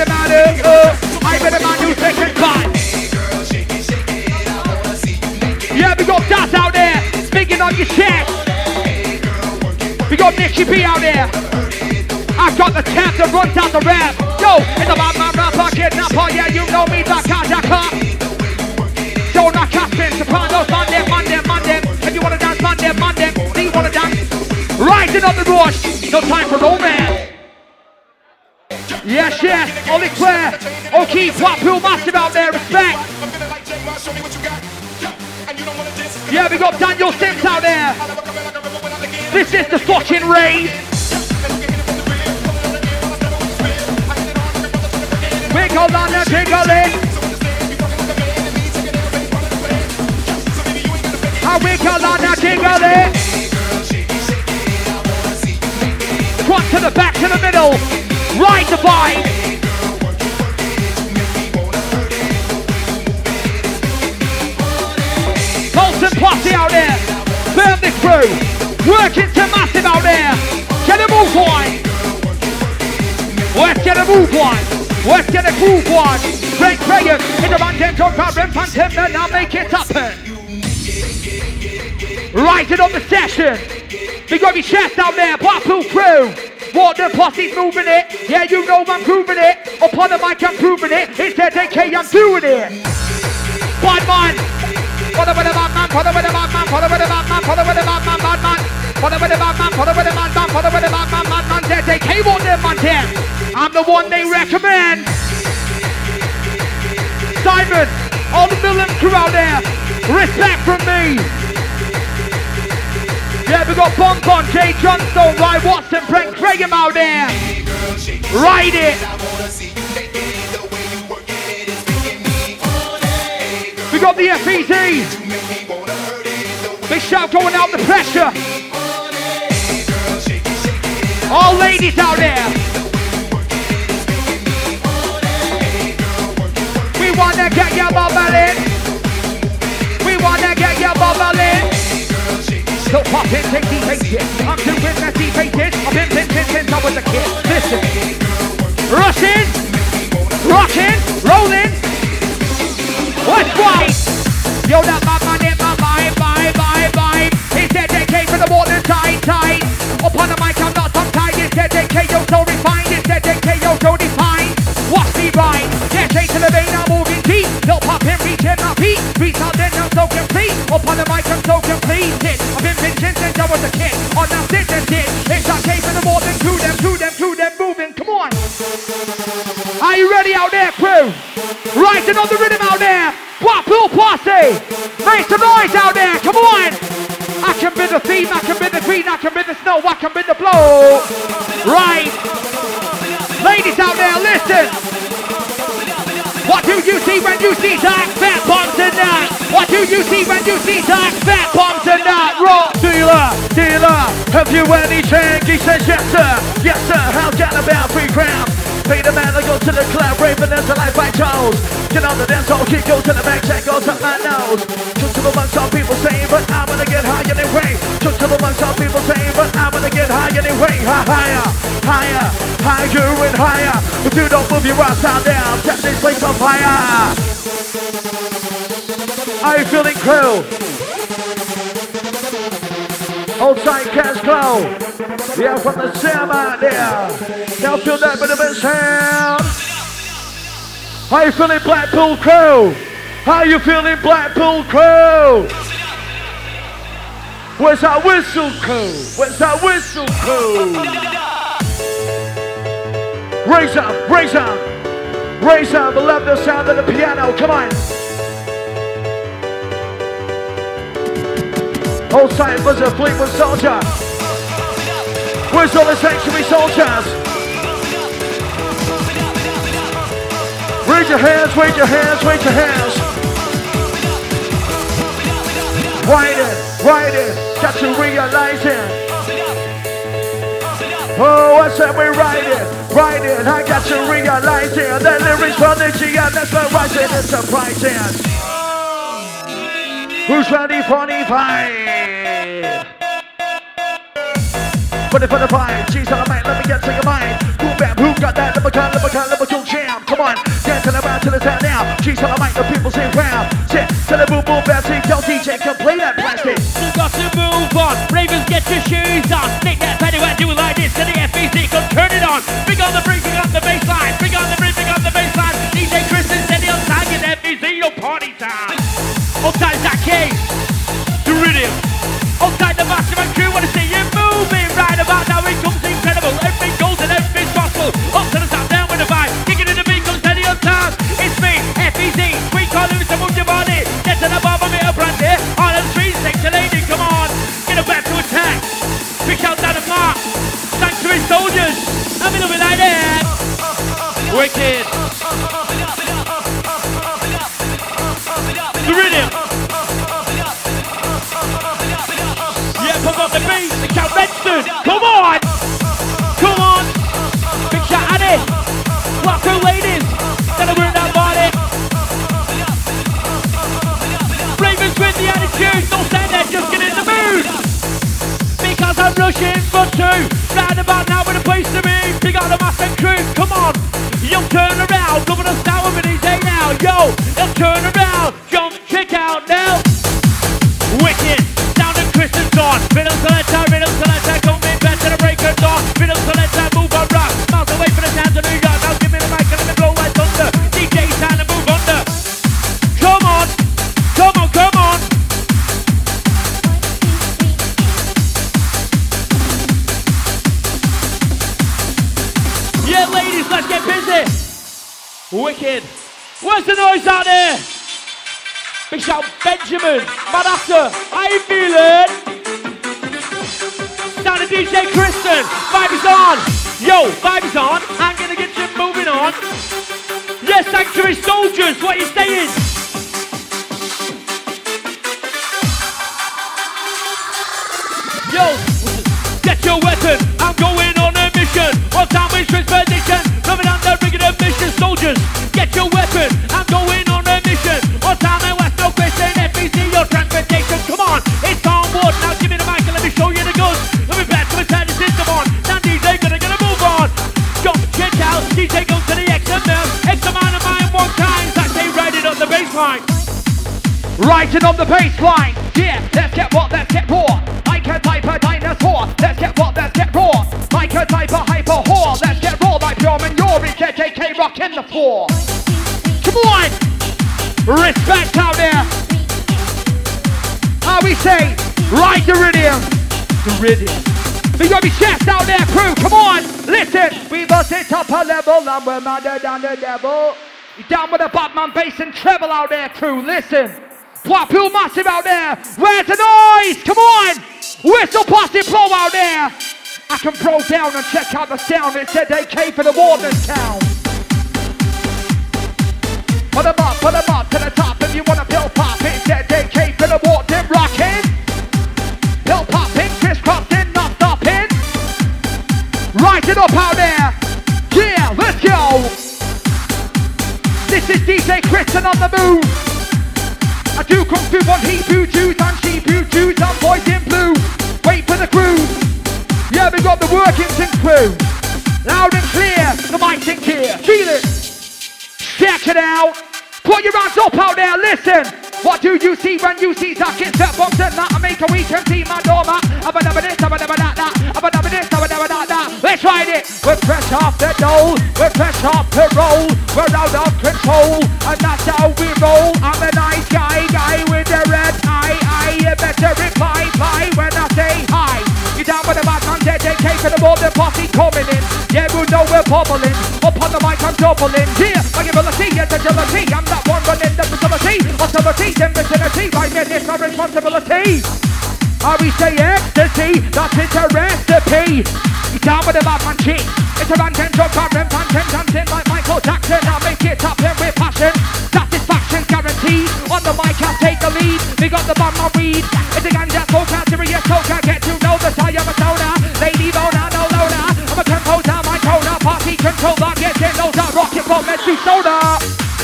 who's taking time. Yeah, we got Daz out there. Speaking on your chest. We got Nicki B out there. I've got the tap that runs out the rap. Yo, in the man rapper, kidnapper, yeah, you know me, Daka. Jonah Caspin, Sopranos, Monday. If you wanna dance, Monday. Do you wanna dance? Rising up the rush, no time for romance. Yes, Ollie Claire, Oki, Papu, massive out there, respect. Yeah, we got Daniel Sims out there. This is the fucking raid. Wiggle on the jiggling. I wiggle on the jiggling. Front to the back to the middle. Right the vibe. Bolton posse out there. Burn the crew. Working to massive out there. Get a move on. Let's get a move on. Let's get a groove on. Great prayers in the mountain, don't problem, phantom, and I'll make it happen. Rising up the session. We got your chest out there, Blackpool crew. Water posse's moving it. Yeah, you know I'm proving it. Upon the mic, I'm proving it. It's their DK, I'm doing it. Bad man. Follow with the bad man, follow with the bad man, follow with the bad man, follow with the bad man, bad man. Follow with the bad man, follow with the bad man, follow with the bad man, their DK won't them, man, them. I'm the one they recommend. Simon, all the Millen crew out there, respect from me. Yeah, we got Bonbon, Jay Johnstone, Ryan Watson, Brent Craigham out there. Ride it. We got the Efeeze. Big shout going out the pressure. All ladies out there. wanna get your bubbling. We wanna get your bubbling. So pop in, take these faces. I'm doing messy faces. I've been since I was a kid. Listen. Rushing, rocking, rolling. What's right? Yo, that my vibe. It's ZK for the water tight. Up on the mic, I'm not tongue-tied. It's ZK, yo, so refined. It's ZK, yo, so defined. Watch me ride. Get straight to the vein, I'm moving deep. They'll pop in, reach in my feet. Reach out then, I'm so complete. Up on the mic, I'm so complete. I've been pinching since I was a kid. On that sit and sit. It's ZK for the water. To them, moving. Come on. Are you ready out there, crew? Right, another rhythm out there. What pool party? Make some noise out there, come on! I can be the theme, I can be the queen, I can be the snow, I can be the blow. Right. Ladies out there, listen. What do you see when you see that fat bombs in that? What do you see when you see that fat bombs in that? Rock dealer, have you any change? He says yes sir, how can about 3 grams? Pay the man to go to the club, raving into life by Charles. Get on the dance hall, kick, go to the back, check, goes up my nose. Took to the months, some people saying, but I'm gonna get higher anyway. Took to the months, some people saying, but I'm gonna get higher anyway. Higher and higher. If you don't move your ass down, set this place on fire. Are you feeling cool? Outside cash flow. Yeah, from the sound out there. Now feel that bit of a sound. How you feeling, Blackpool crew? How you feeling, Blackpool crew? Where's that whistle crew? Where's that whistle crew? Raise up. I love the sound of the piano. Come on. Outside was a Fleetwood soldier. Where's all the sanctuary soldiers? Raise your hands. Ride it. Got to realize it. Oh, I said we're riding. I got to realize it. The lyrics from Nicki and that's the rising and surprising. Who's ready for the fight? For the fight, she's on the mic, let me get to your mind. Boom bam, who got that? Liverpool jam. Come on, dancing around to the sound now. She's on the mic, the people sing round. Sit to the boom bam, sing, tell DJ can play that plastic. You got to move on, Ravens get your shoes on. Nick that penny, do it like this to the Efeeze, come turn it on. Bring on the bring on the baseline. Bring on the baseline. DJ Kriston, Siddy on time, get Efeeze, your party time. Outside that cave, the rhythm. Outside the massive and crew, wanna see you moving. Right about now, it comes incredible. Everything goes and everything's possible. Up to the top, down with the vibe. Kicking in the beat, comes Siddy on time. It's me, Efeeze. We call it to move your body. Get to the bar, I'm a brand here. On the street, sexy lady, come on. Get a back to attack. Pick out down the mark. Sanctuary soldiers. I'm in it like that. Wicked. The rhythm. Pump up the beat, big shout Redstone, come on! Big shout Annie, Black Crew ladies, gotta work that body. Ravens with the attitude, don't stand there, just get in the mood. Because I'm rushing for 2, round about now with a place to be. Big on the massive crew, come on, yo turn around, loving us now with an easy now, yo, they'll turn around, jump, kick out now. Wicked. Kriston's gone. Rhythm selector, come in bed to the break of dawn. Rhythm selector, move on rock. Miles away from the sounds of New York. Now give me the mic and let me blow like thunder. DJ's time to move under. Come on. Yeah, ladies, let's get busy. Wicked. Where's the noise out there? Big shout Benjamin, Manassa, how you feeling? Down to DJ Kriston, vibe is on. Yo, vibe is on, I'm gonna get you moving on. Yes, Sanctuary Soldiers, what are you saying? Yo, get your weapon, I'm going on a mission. One time with position, coming on the ring of mission. Soldiers, get your weapon, I'm going on On South and West, no Kriston, Efeeze, your transportation. Come on, it's on board. Now give me the mic and let me show you the goods. Let me back to the turn the system on. Now DJ gonna move on. Jump, check out, DJ goes to the XML. X amount of mine one time. I say right it on the baseline. Writing on the baseline. Yeah, let's get what, let's get raw. Like a type of dinosaur. Let's get what, let's get raw. Like a type of hyper whore. Let's get raw like Pure and Yuri. KKK rocking the floor. Come on. Respect out there. How we say, right Iridium. Iridium. We got me chest out there, crew. Come on, listen. We must hit up a level and we're madder than the devil. You down with the Batman bass and treble out there, crew. Listen. Blackpool massive out there. Where's the noise? Come on. Whistle posse blow out there. I can throw down and check out the sound. It said AK for the Warden's town. Put them up to the top if you want to pill pop. It said AK for the Warden rocking. Pill popping, crisscrossing, not stopping. Rise it up out there. Yeah, let's go. This is DJ Kriston on the move. I do kung fu on Hebrew Jews and Hebrew Jews and boys in blue. Wait for the groove. Yeah, we got the Workington crew. Loud and clear, the mic's in gear. Feel it. Check it out. Put your hands up out there, listen. What do you see when you see Zakin set box and that? I make a weekend team and doormat. Abba dabba this, abba dabba that. Abba dabba this, abba dabba that. Let's ride it. We're fresh off the dole. We're fresh off the roll. We're out of control. And that's how we roll. I'm a nice guy with the red eye. You better reply when I say hi. You down with the Batman, JJK for the Warden posse coming in. Yeah, we know we're bubbling. Up on the mic, I'm doubling. Here, I give ability and agility. I'm that one running the facility. Authority, in vicinity. My minutes are responsibility. How we say ecstasy, that is a recipe. You down with the Batman G. It's a ranking drug barren, dancing like Michael Jackson. I'll make it happen with passion. Satisfaction guaranteed. On the mic, I'll take the lead. We got the Batman weed. It's a ganja smoker, serious smoker. Get to know the tie of a soda. Lady Bona, no loader. I'm a composer, my coda. Party controller, getting those that rocket from Metsu Soda.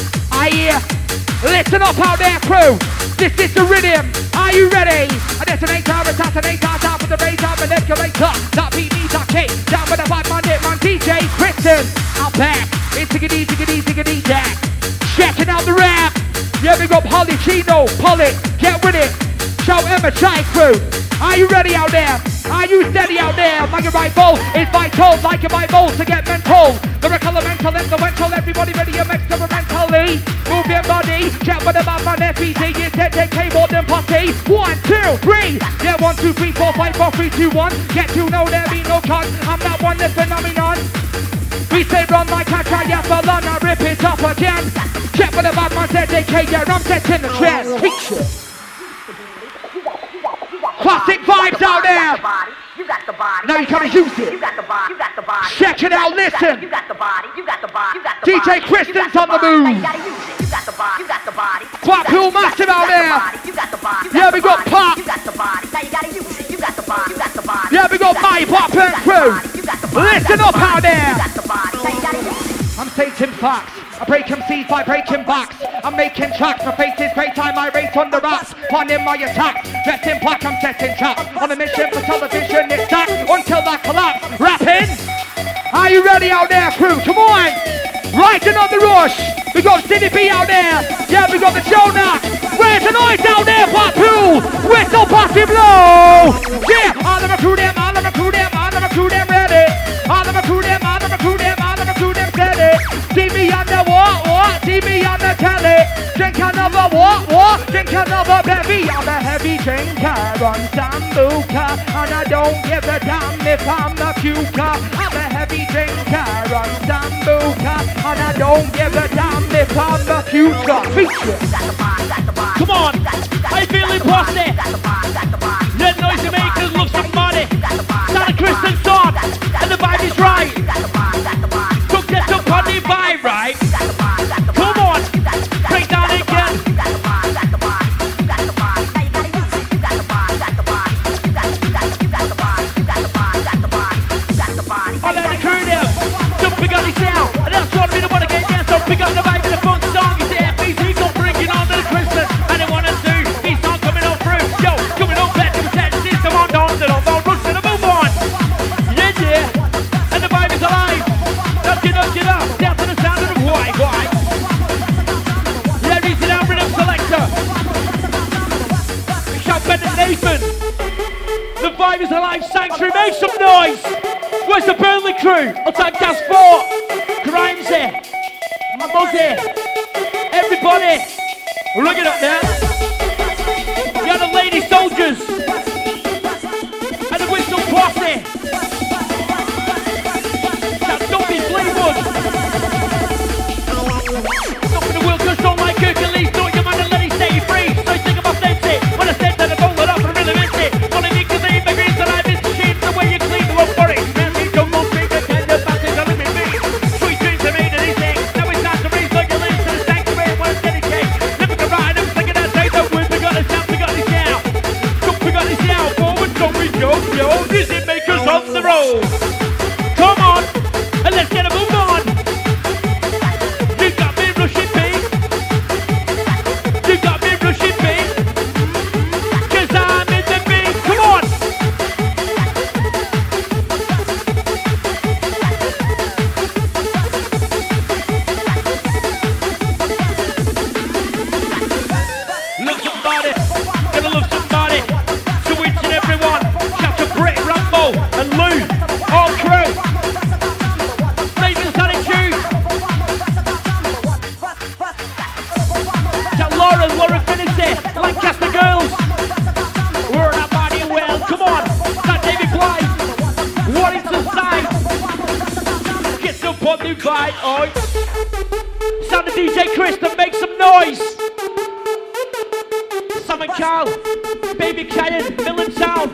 I hear. Listen up out there, crew. This is the rhythm. Are you ready? A detonator, assassinator, down with the razor, manipulator. That beat me, that kick. Down with the Batman, hitman, DJ Kriston. Out back. It's ziggity, jack. Checking out the rap. Yeah, we got Polly, Chino, Polly. Get with it. Show Emma, Shy crew. Are you ready out there? Are you steady out there? Like a rifle is vital, like a Bible to get mental. Lyrical, mental, influential, everybody ready and experimentally. Move your body, check with the Batman Efeeze. You said they came more than posse. 1, 2, 3. Yeah, 1, 2, 3, 4, 5, 4, 3, 2, 1. Get to know there be no con. I'm that one, the phenomenon. We say run like a triathlon, I rip it up again. Check with the Batman ZDK, yeah, I'm setting the trend. Picture. Classic vibes out there. You got the body. Now you gotta use it. You got the body. You got the body. Check it out, listen. You got the body. You got the body. You got the DJ Kriston's on the move. You gotta use it. You got the body. You got the body. Blackpool massive out there. You got the body. Yeah, we got Pop. You got the body. Now you gotta use it. You got the body. You got the body. Yeah, we got my Pop and crew. Listen up out there. You got the body. Now you gotta use it. I'm stating facts. I break MCs by breaking backs. I'm making tracks. My face is great time. I race on the rats. Planning my attacks. Dressed in black, I'm setting traps. On a mission for television, it's that until that collapse. Rapping. Are you ready out there, crew? Come on. Riding on the rush. We got Siddy B out there. Yeah, we got the Jonah. Where's the noise down there, Blackpool? Whistle posse blow. Yeah, all of the crew them, all of the crew them, all of the crew them ready. All of the crew them, all of the crew them, all of the crew them steady. See me on the what? See me on the telly. Drink another what? Drink another baby. I'm a heavy drinker on Sambuca. And I don't give a damn if I'm the puker. I'm a heavy drinker on Sambuca. And I don't give a damn if I'm the puker. Feature. Come on, I feel impossible. Let noise makers look somebody. Sound of Kriston song, and the vibe is right. So get up on the vibe, right? Come on, break down again. I let the crew know. Don't pick up the sound, and that's what we don't want to get down. So pick up the vibe in the funk song. You say Efeeze, don't bring it on to the Kriston. Nathan. The Vibe is Alive Sanctuary. Make some noise. Where's the Burnley crew? I'll take Gas 4. Grimesy. Muzzy. Everybody. Ring it up now. You got the Lady Soldiers. And the Whistle Posse. That's Dumpy Fleetwood. Stop in the wheel, cause don't like Hercules. Do it, your man, and let it set you free. So you think about sensei. When I said that I don't let up, I really meant it. All I need to leave, my greens, and I miss the sheep. The way you clean the road for it. Man, me don't know, big, and the passage, I'm in me. Sweet dreams are made of these things. Now it's time to raise like your limbs to the sanctuary when it's dedicated. Never can ride, I'm thinking that day, that word, we got this out, we got this now. Don't we got this now, forward, don't we go, yo. Music makers on the road. Come on, and let's get a move on. You got me rushing, babe. You got me rushing, babe. Cause I'm in the beat. Come on. Love somebody. Gonna love somebody. To each and everyone. Shout to Brit, Rambo, and Lou. All crew. Nathan's attitude. Shout Laura Finity. Lancaster girls. We're not body well. Come on. That David Blythe. Warrington side. Get up on the vibe. Oh. Sound of DJ Kriston. Make some noise. Sam and Carl. Baby Cayen. Millentown.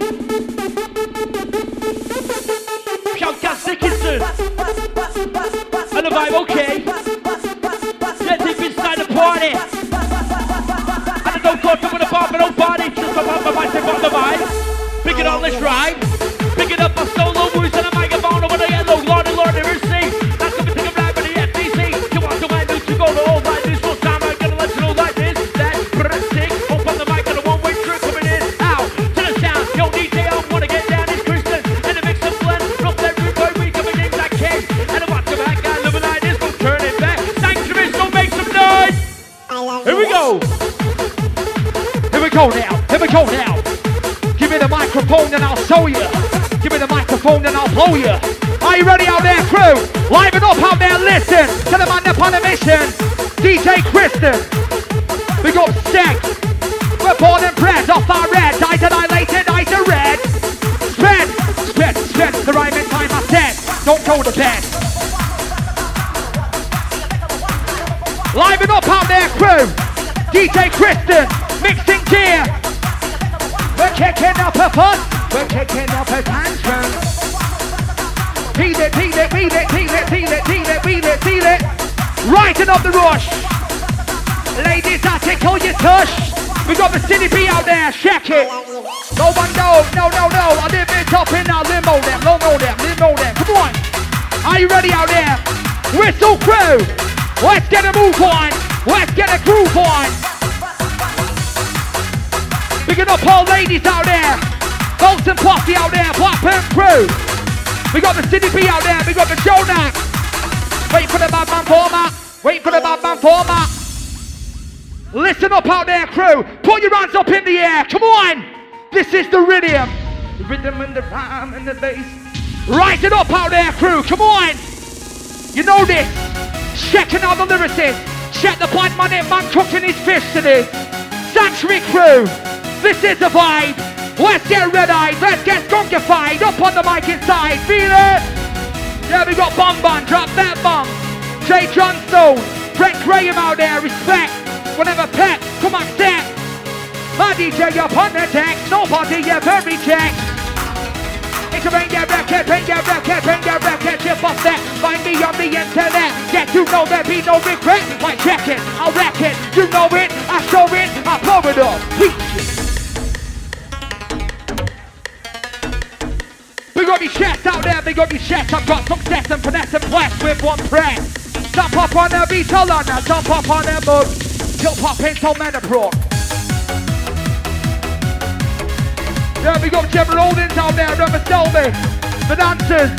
Shout Gas Dickinson. And the vibe, okay. Get deep inside the party. And I don't go from the bar for nobody. Just come on my mic, take on the vibe. Pick it up, let's ride. Pick it up, my solo voice and a microphone over the yellow. Lordy, mercy. That's coming to the ride with the FTC. You want to mind to go to all like this. No time, I'm gonna let you know like this. That's sick. Open the mic and a one-way trip coming in. Out to the sound. Yo, DJ, I wanna get down. It's Kriston. And the mix of blend. From every boy, we coming in like cake. And I watch the back guy living like this. Don't turn it back. Sanctuary, so make some noise. Here we go. Here we go now. Here we go now. Give me the microphone and I'll show you. Give me the microphone and I'll blow you. Are you ready out there, crew? Liven up out there, listen. To the man upon a mission. DJ Kriston. We got sex. We're born and bred off our red. Eyes annihilated, eyes are red. Spread. The rhyming time I said. Don't go to bed. Liven up out there, crew. DJ Kriston. Mixing gear. We're kicking up a fuss. We're kicking up a tantrum. Feel it. Rising up the rush. Ladies, I tickle your tush. We got the Siddy B out there, check it. No one knows, no. I live it up in our limo them. Come on. Are you ready out there? Whistle crew. Let's get a move on. Let's get a groove on. Picking up all ladies out there. Bolton Posse out there, Blackburn crew. We got the Siddy B out there, we got the Jonah. Wait for the bad man format. Listen up out there, crew. Put your hands up in the air, come on. This is the rhythm. The rhythm and the rhyme and the bass. Rise it up out there, crew, come on. You know this. Checking out the lyricists. Check the blind man in man cooking his fish to this. Sanctuary crew. This is the vibe. Let's get red-eyed. Let's get skunkified. Up on the mic inside. Feel it? Yeah, we got Bong Bong. Drop that bomb. Jay Johnstone. Brett Graham out there. Respect. Whatever pet. Come on, step. My DJ up on the deck. Nobody ever reject. It's a bring your record. Chip off that. Find me on the internet. Get to know there be no regret. I check it. I'll wreck it. You know it. I show it. I blow it up. Big up your chest out there, big up your chest. I've got success and finesse and bless with one press. Jump up on the beat, hold on now. Jump up on the mud. Jump up into Menabrook. Yeah, big up Gemma Holdings out there, Remember Selby. The dancers.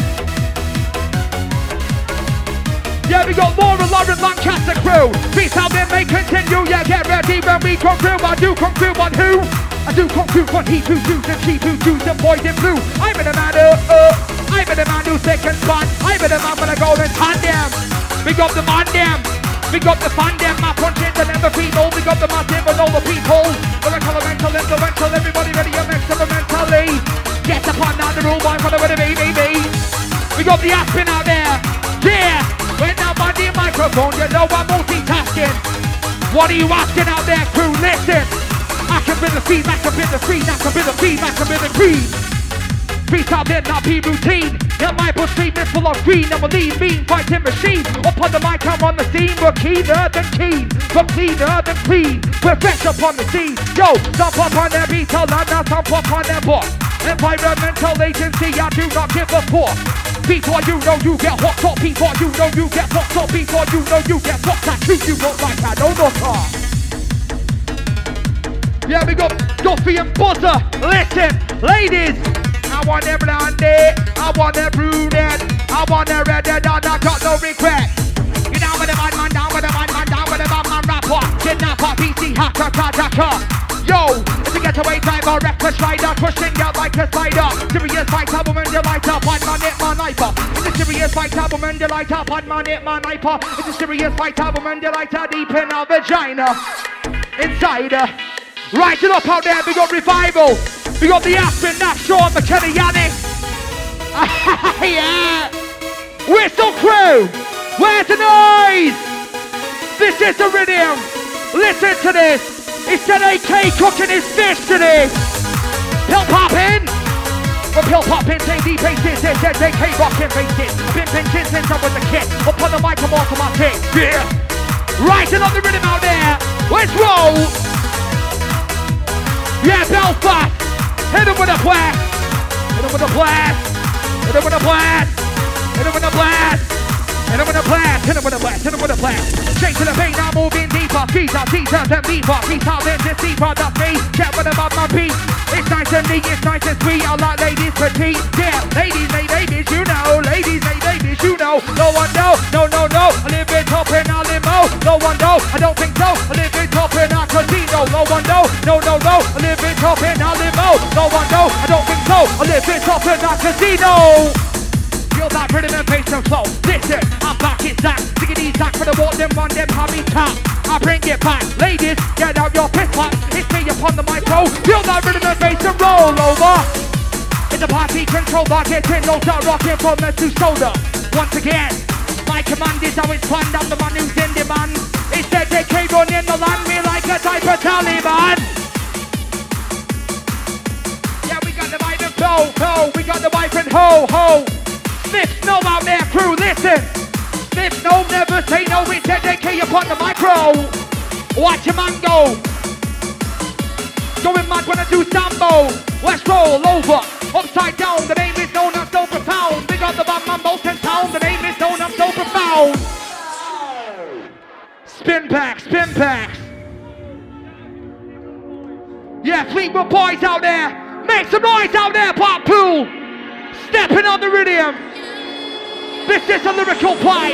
Yeah, we got Lauren Lancaster crew. Peace out there, may continue. Yeah, get ready when we come through. I do come through on who? I do kung fu for he who choose and she who choose and boys in blue. I'm in a man, I'm in a man who's second spot. I'm in a man when I go and tandem. Big up the man them. Big up the fan them. My punches and never people. Big up the massive and all the people. Lyrical, mental, influential. Everybody ready and experimentally. Get upon now the rule boy for the winner, baby. We got the Aspen out there. Yeah. When I'm on the microphone, you know I'm multitasking. What are you asking out there, crew? Listen. I can be the feed, I can be the feed, I can be the feed, I can be the creed. Freestyle then not be routine. Yeah, my bush stream is full of green. I'm a lean, mean, fighting machine. Up on the mic, I'm on the scene. We're keener than keen. We're cleaner than clean. We're fresh up on the scene. Yo, jump up on their beat, tell them now jump up on their boss. Environmental agency, I do not give a fuck. Before you know you get hooked up, before you know you get fucked up, before you know you get fucked, I treat you up like I know no car. Yeah, we got Duffy and Buzzer. Listen, ladies, I want them blondie, I want them brunette, I want them redhead, and I got no regret. You down with the man, down with the man, down with the man, rapper, kidnapper, PC, hacker, attacker. Yo, it's a getaway driver, reckless rider, pushing out like a spider. Serious fight, album and you light up, one man hit my knifer. It's a serious fight, album and you light up, one man hit my knifer. It's a serious fight, album and you light up deep in our vagina. Inside. Right it up out there, we got Revival. We got the Aspen, Nat, Sean, McKenna, Yannick. Yeah. Whistle crew, where's the noise? This is the rhythm. Listen to this. It's an AK cooking his fish today. Pill popping. We're pill popping, CD faces, it's AK rocking faces. Been pinching since I was a kid. Up on the mic, I'm automatic. Yeah. Right it up the rhythm out there. Let's roll. Yeah, Belfast, hit him with a blast, hit him with a blast, hit him with a blast, hit him with a blast, hit him with a blast, hit him with a blast, hit him with a blast. Straight to the vein, I'm moving deeper, teaser, them deeper, teaser, then this deeper, that's me, get with about my beat. It's nice and neat, it's nice and sweet, I like ladies petite. Yeah, ladies, you know, ladies, you know. No one know, no, I live it up in a limo. No one know, I don't think so, I live it up in a casino. No one know, no, I live it up in a limo. No one know, I don't think so, I live it up in a casino. Feel that rhythm and bass and flow. Listen, I'm back, it's that. Diggity sack for the walk, them run, them hammy tap. I bring it back, ladies, get out your piss pot. It's me upon the micro. Feel that rhythm and bass and roll over. In the party controller, get in, no start rocking from the to shoulder. Once again, my command is how it's planned. I'm the man who's in demand. It's ZK running the land, we like a type of Taliban. Yeah, we got the vibrant flow, we got the vibrant ho. Smith Snow out there, crew, listen. Smith Snow, never say no, it's ZK upon the micro. Watch your man go. Going mad when I do Sambo. Let's roll over. Upside down, the name is known, I'm so profound. We got the bad man both in town, the name is known, I'm so profound. Spin packs. Yeah, Fleetwood boys out there. Make some noise out there, Blackpool. Stepping on the rhythm. This is a lyrical vibe.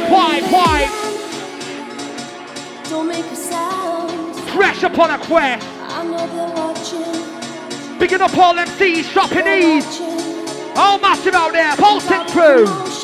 Don't make a sound. Fresh upon a quest. I know they're watching. Picking up all MCs, dropping these. Oh, massive out there, Bolton crew.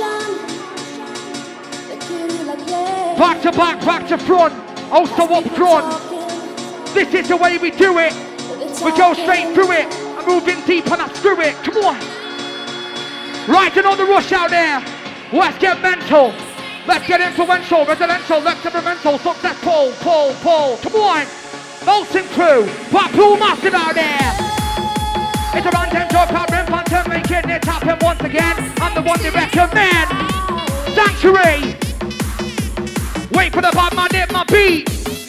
Back to back, back to front. Also up front. This is the way we do it. We go straight through it. I'm moving deep and I screw it. Come on. Right, another rush out there. Let's get mental. Let's get influential, residential, let's temperamental, successful, pull. Come on. Bolton crew. Blackpool massive out there. It's a random job, pattern, pattern, making it happen once again. I'm the one they recommend. Sanctuary. Wait for the bad man, hit my beat.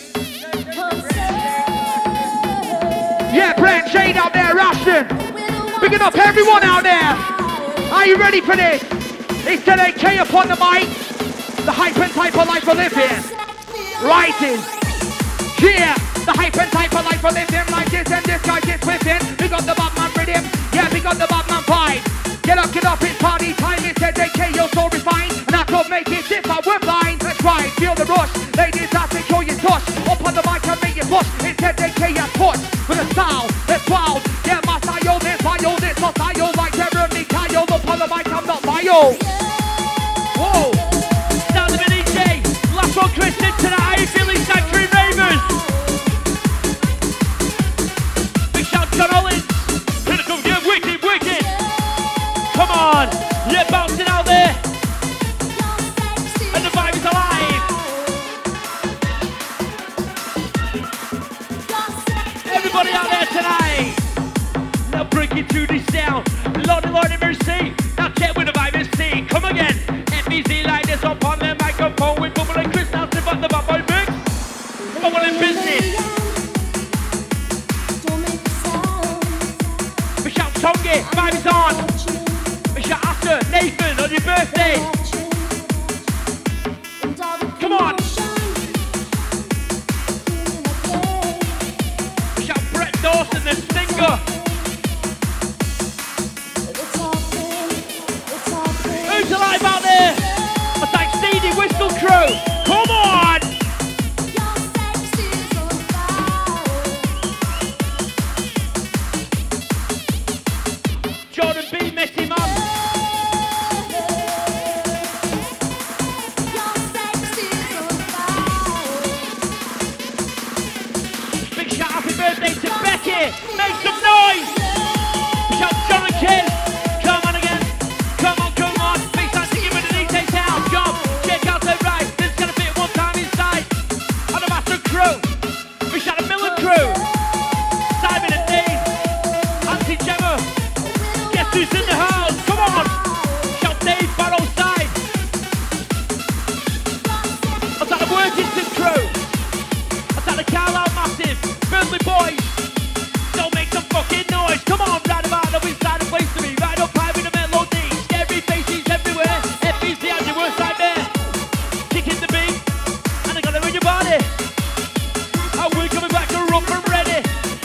Yeah, Brent, Shade out there, Ashton. Picking up everyone out there. Are you ready for this? It's an AK upon the mic. The hype and type of life we're living. Rising. Yeah, the hype and type of life we're living like this, and this guy gets within. We got the Batman rhythm. Yeah, we got the Batman vibe. Get up, it's party time. It's an AK, you're so refined. And I could make it if I were blind. That's right, feel the rush. Ladies, I secure your touch. Up on the mic and make it push. It's an AK, I push. With a style, let's proud. Yeah, my style, this my style, like Jeremy Kyle. Up on the mic, I'm not vile. Whoa, down to the DJ. Last one, Kriston tonight. How you feeling, Sanctuary Ravers? Big shout, John Hollins. Critical, yeah, wicked, wicked. Come on, you're bouncing out there. And the vibe is alive. Everybody out there tonight. Now break it to this sound. Lord of mercy. Now check with the vibe is C. Come again. Efeeze like this up on the microphone with Bubble and Chris. Now slip on the bubble mix. Bubble in business. We shout Tongi. Vibe is on. We shout after Nathan on your birthday. Come on. We shout Brett Dawson, the singer. Who's alive out there? I thank CD Whistle Crew. Come on! Jordan B, Messy Mum. Big shout happy birthday to Becky. Make some noise! Shout John and Ken. Come on again. Come on. Big time to give it an DJ sound. Job. Check out the right. This is gonna fit one time inside. On the master crew. Big shout the Miller crew. Simon and Dave. Auntie Gemma. Guess who's in the house? Come on. Shout Dave Barrow side. I'll take the Workington crew. I'll take the Carlisle Massive. Burnley boys. Don't make some fucking noise. Come on, right about the inside the place to be. Right up high with the melody. Scary faces everywhere. Efeeze has your worst nightmare. Kicking the beat. And I got it in your body. And we're coming back to rough and ready.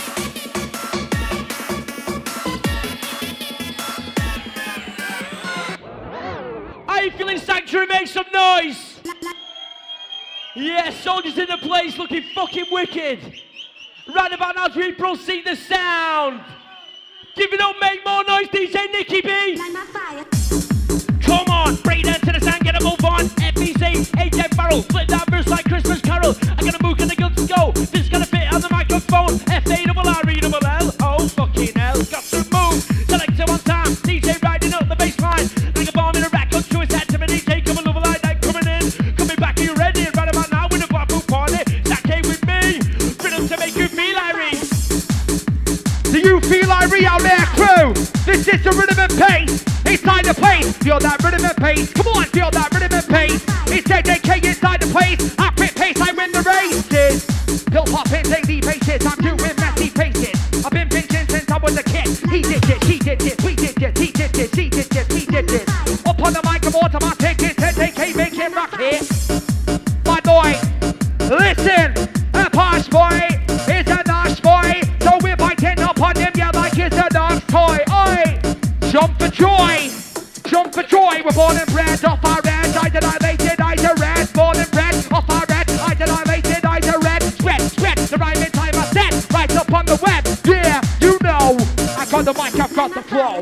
Are you feeling Sanctuary? Make some noise. Yeah, soldiers in the place looking fucking wicked. Right about now as we proceed the sound. Give it up, make more noise, DJ Nicki B. Come on, break down to the sound, get a move on. Efeeze, AJ Barrel, flip that verse like Christmas Carol. I got a move and a good to go. This is gonna fit on the microphone. F-A-R-R-E-L-L. Oh, fucking hell, got to move. Select it one time, DJ riding up the bass line. Like a bomb in a rack, up to his head to my DJ. Come on, over like that, coming in. Coming back, are you ready? Right about now with a Blackpool party. That came with me. Rhythm to make you feel Irie. Do you feel Irie out there, crew? This is the rhythm and pace. Inside the place, feel that rhythm and pace. Come on, feel that rhythm and pace. It's JJK inside the place. I quit pace, I win the races. Pill popping, daily basis. I'm doing messy faces. I've been pinching since I was a kid. He did it, she did it, we did it, he did it, she did it, we did it. Up on the mic, I'm automatic. It's JJK making rock here. My boy, listen, a posh boy is a nice boy. So if I tend up on him, yeah, like it's a nice toy. Oi, jump for joy. Jump for joy, we're born and bred off our heads. I dilated, eyes are red. Born and bred off our heads. I dilated, eyes are red. Spread, the rhyming time I set. Right up on the web, yeah, you know. I got the mic, I've got the flow.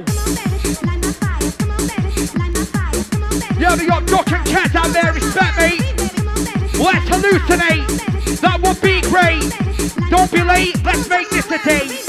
Yeah, we got Duck and Cat out there, respect me. Let's hallucinate, that would be great. Don't be late, let's make this a day.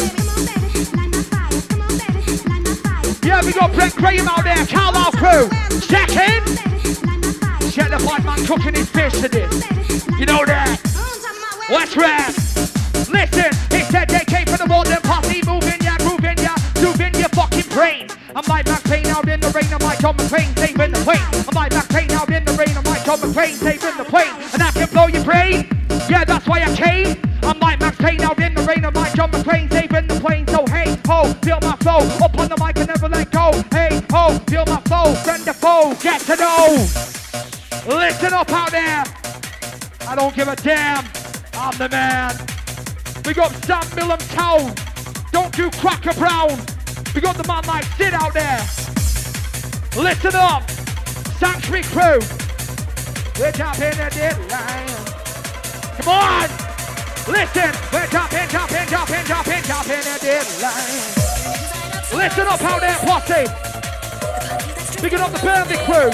Yeah, we got Brett Graham out there, Carlisle crew. Check in. Check the pipe man cooking his fish to this. You know that. Let's rap. Listen, it's a decade for the modern posse. Moving ya, grooving ya, moving your fucking brain. I'm like Max Payne out in the rain. I'm like John McClane, saving the plane. I'm like Max Payne out in the rain. I'm like John McClane, saving the plane. And I can blow your brain. Yeah, that's why I came. I'm like Max Payne out in the rain. I'm like John McClane, saving the plane. So hey, ho, feel my flow. Up on the mic and never let go. Hey, ho, feel my flow. Friend or foe, get to know. Listen up out there. I don't give a damn. I'm the man. We got Sam Millam Town. Don't do Cracker Brown. We got the man like Sid out there. Listen up. Sanctuary crew. We're jumping the deadline. Come on. Listen, we're jumping, jumping, jumping, jumping, jumping in this line. Listen up out there, posse. Picking up the Bergos crew.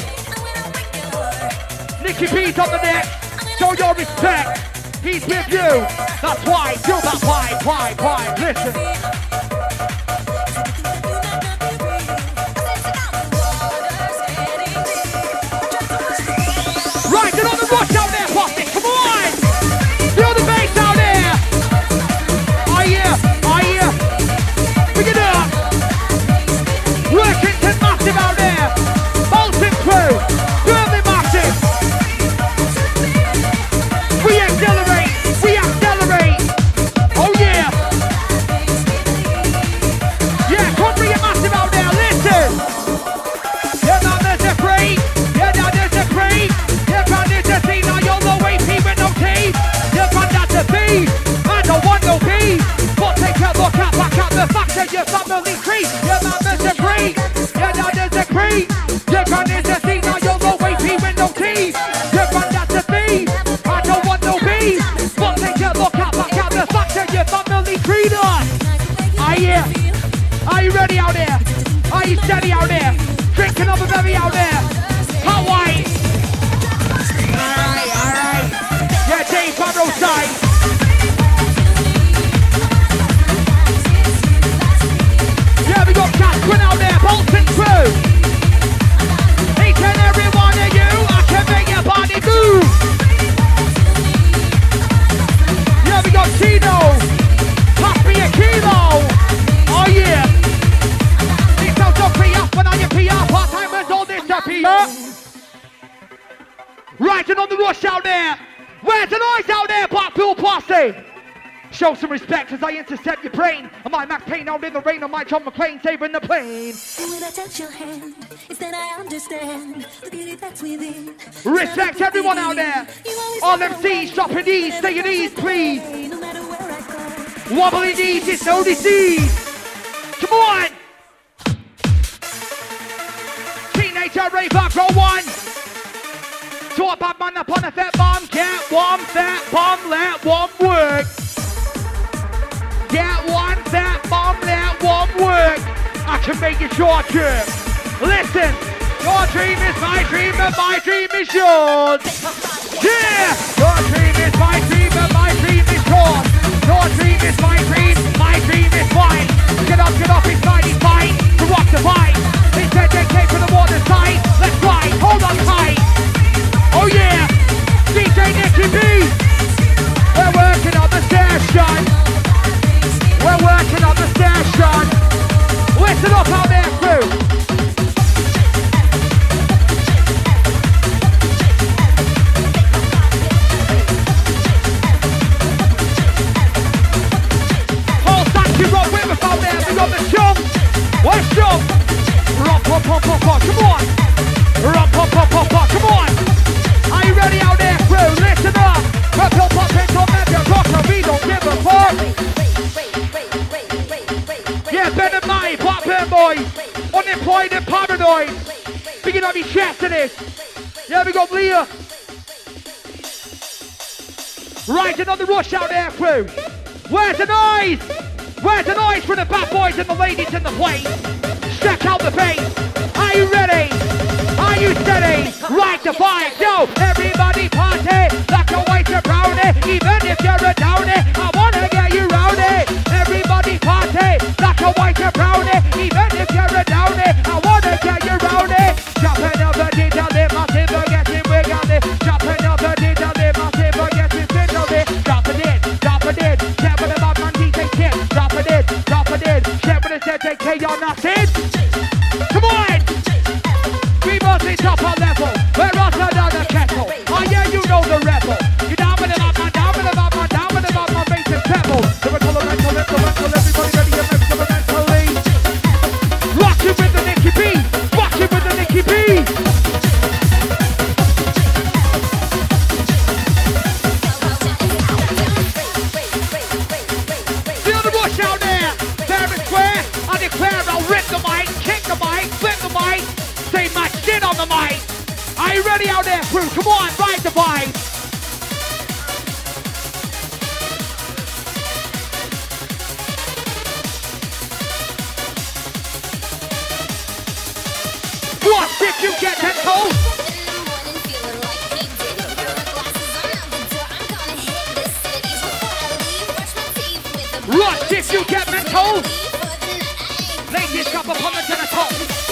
Nicki B's on the deck. Show your respect. He's with you. That's why. Feel that vibe. Listen. Right, get on the rush out there, posse. Come on. Feel the bass out there. I hear. Pick it up. Workington massive out there. Bolton crew. Burnley massive. We accelerate. Oh yeah. Yeah, country and massive out there. Listen. Yeah, now there's a break. Yeah, now there's a break. Yeah, man, there's a C. Now you're no AP with no T. Yeah, man, that's a B. I don't want no B. But take a look at back at the fact that your family tree. Yeah, man, there's a break. Yeah, now there's a break. Yeah, man, there's a C. Now you're no AP with no T. Yeah, man, that's a B. I don't want no B. But take a look at back at the fact that your family tree. I hear. Are you ready out there? Are you steady out there? Drinking up a berry out there. Hawaii. Alright. Yeah, Dave Barrow side. Yeah, we got Catherine out there, Bolton crew. Each and every one of you, I can make your body move. Yeah, we got Chino. Pass me a kilo. Oh yeah. These sounds are pre-up when on your PR. Part-timers all this to PR. Right, and on the rush out there. Where's the noise out there, Blackpool posse? Show some respect as I intercept your brain. On my Mac Payne out in the rain. On my John McClane saving the plane. When I touch your hand, it's that I understand the beauty that's within. Respect everyone out there. All MCs dropping these, stay at ease, please. No matter where I go. Wobbly knees, it's no disease. Come on. Teenager raver, grow one. To a bad man upon a fat bomb. Get one fat bomb, let one work. Get one fat bomb, let one work. I can make it short term. Listen, your dream is my dream and my dream is yours. Yeah, your dream is my dream and my dream is yours. Your dream is my dream is mine. Get up, it's fine to rock the vine. They said they came from the water side. Let's ride, hold on tight. Oh yeah, DJ Nicki B. We're working on the station. We're working on the station. Listen up out there, crew. Whole statue rock with us out there. We got the jump. Let's jump. Rock, pop, pop, pop, pop. Come on. Rock, pop, pop, pop, pop. Come on. Are you ready out there, crew? Listen up. Purple pop into America, rocker, we don't give a fuck. Yeah, Ben and Mai, Blackburn boys. Unemployed and paranoid. Picking up your chest to this. Yeah, we got Leah. Right, another rush out there, crew. Where's the noise? Where's the noise for the bad boys and the ladies in the place? Check out the bass. Are you ready? Are you steady? Right the vibe, yo! Everybody party like a white and brownie. Even if you're a downy, I wanna get you rowdy. Everybody party like a white and brownie. Even if you're a downy, I wanna get you rowdy. Jumping up the detail, they massive, forgetting we got it. Jumping up the detail, they massive, forgetting fiddly. Drop it in, check with the bad man DJ Kid. Drop it in, check with the ZJK on nothing. Come on! We must be top on level. We're hotter than the kettle. Oh yeah, you know the rebel. You down with the bad man, down with the bad man, down with the bad man, bass and treble. Lyrical, everybody ready and experimentally. Rockin' with the Nicki B. Rockin' with the Nicki B. Feel the rush out there. Fair and square. I declare I'll rip the mic, kick the mic, flip the mic. Say my shit on the mic. Are you ready out there, crew? Come on, ride the vibe. If you get mental, ladies come up on the top.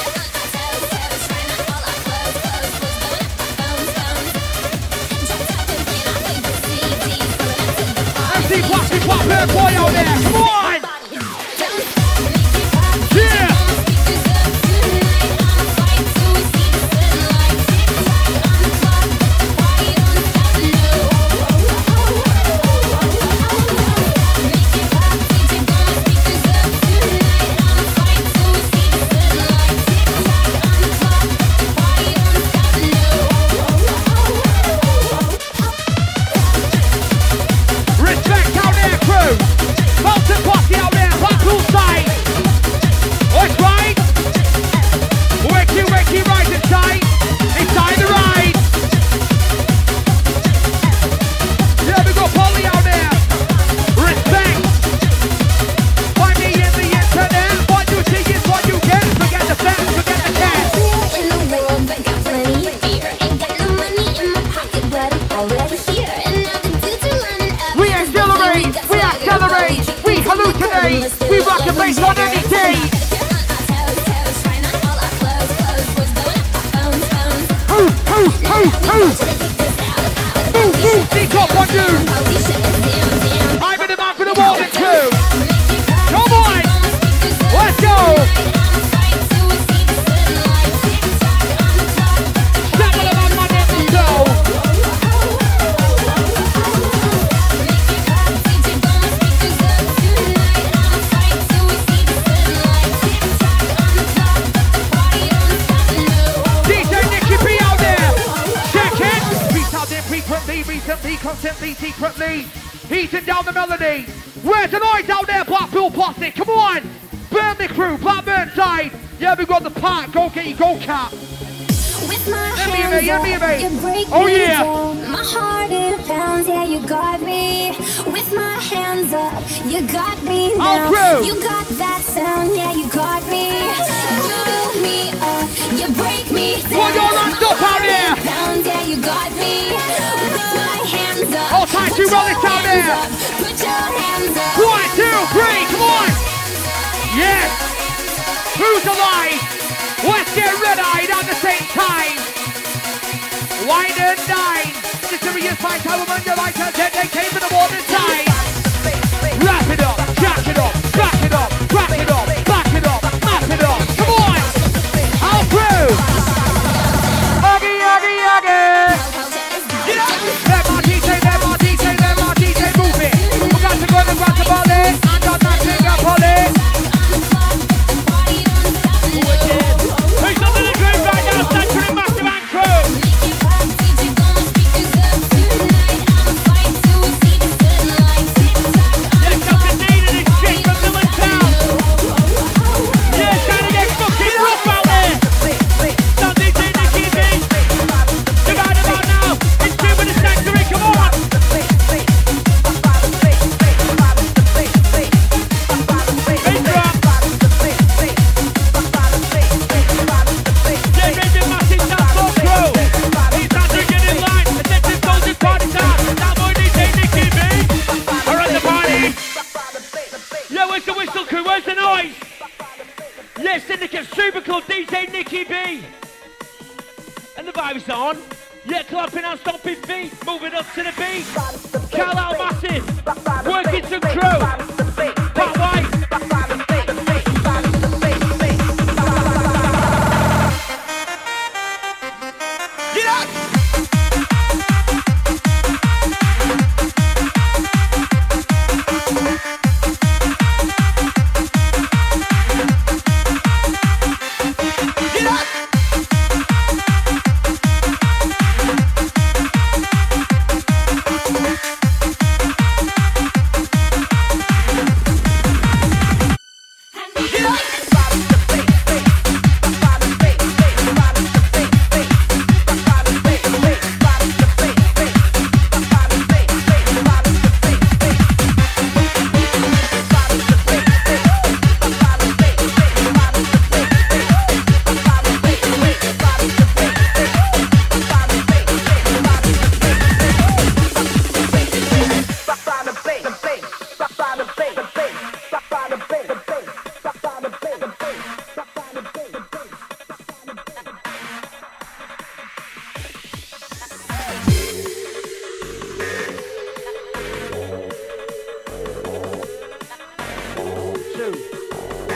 MC Plastic Pop, bad boy out there, come on! Yeah! Mountain party out there, Blackpool side. What's right? Wakey, wakey, right inside. Inside the ride. Yeah, we got Polly out there. Respect. Find me in the internet. What you see is what you get. Forget the facts, forget the cash. In the world, but got plenty of fear. Ain't got no money in my pocket, but I'm already here. And now the dudes are lining up. We accelerate, we accelerate. We hallucinate, we rock the bass on any day. Sneak up on you. I'm in the man for the morning too. Come on, let's go. Step on the man, my name is Joe. Recently, secretly, heating down the melody. Where's the noise out there, Blackpool Plastic? Come on! Burn the crew, Blackburn side. Yeah, we got the park. Go get your go-kart. With my hands up, you break oh me yeah! down. My heart in pounds, yeah, you got me. With my hands up, you got me now. You got that sound, yeah, you got me. You build me up, you break me down. Put your hands up out there! Pounds, yeah, you got me. With my hands up, all time to roll it out there! Put your hands up. 1, 2, 3, come on! Yes! Who's alive? Let's get red-eyed at the same time. Wine and dine. The serious fight, I will run your light and they came for the morning time. Wrap it up, jack it up, back it up, crack it up, back it up, map it up. Come on! I'll through! Oggy, oggy, oggy! Get up! Let my DJ, move it. We got to go to the body. I got that finger pulley. Who's up in the groove right now? Century Massive and Crew. Yes, Dr. Dean and his chick from Millertown. Yeah, trying to get fucking rough out there. Don't DJ Nicki B. Divide about now. It's 2 with the Century, come on. Where's the noise? Yes, Syndicate Superclub DJ Nicki B. And the vibe's on. Yeah, clapping and stomping feet, moving up to the beat. Shout out massive, working some crew. Pat White. Get up!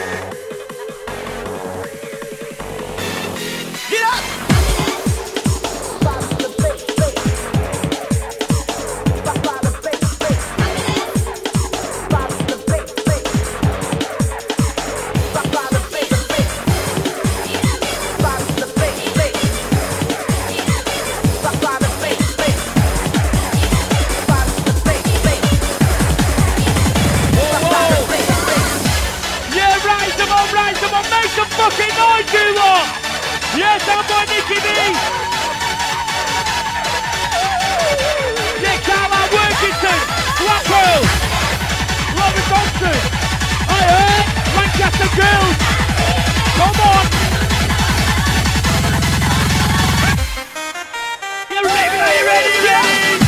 Yes, our boy Nicki B. Yeah, Carlisle, Workington, Blackpool, Loving Boston. I heard Lancaster Girls. Come on. You ready? Are you ready? Ready?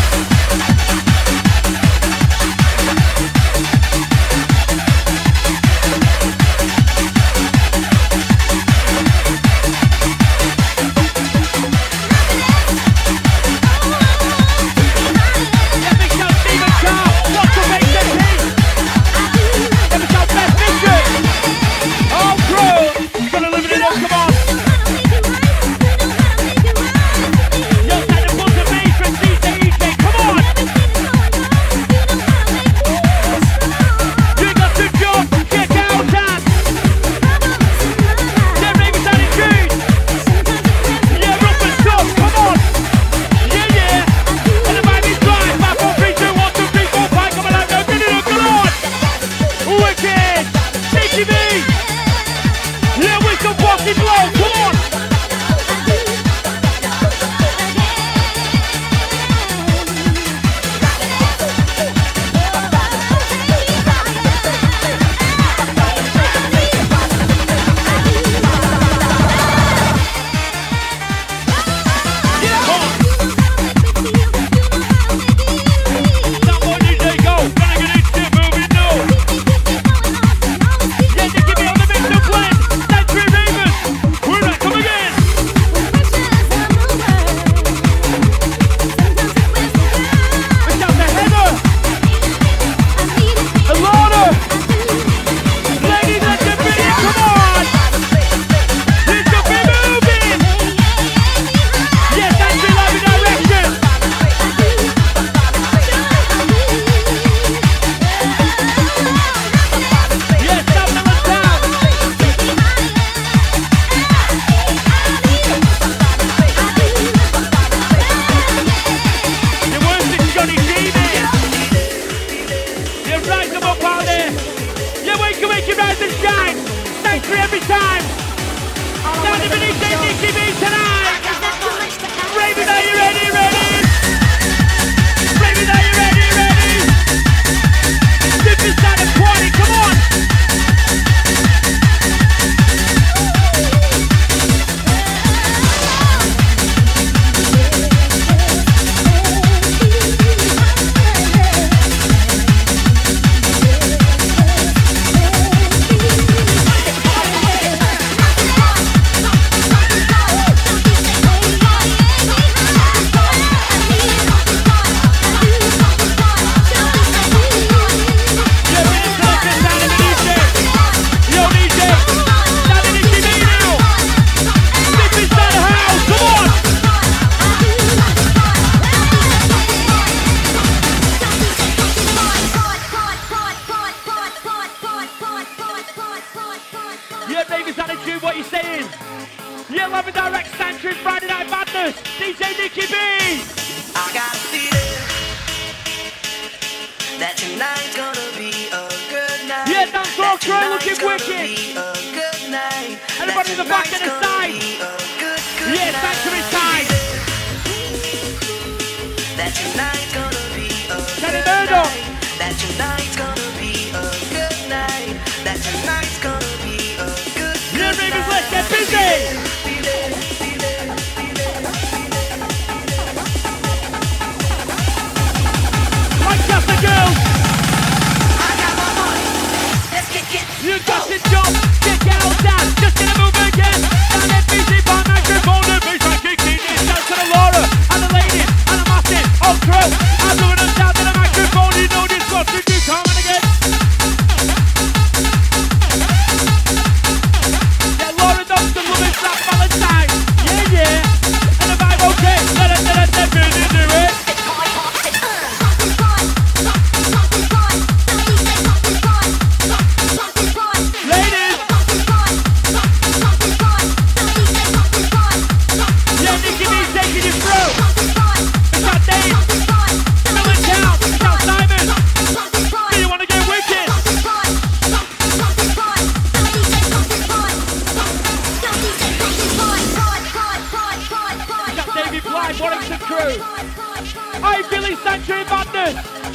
Hey, Billy Sanctuary Madness.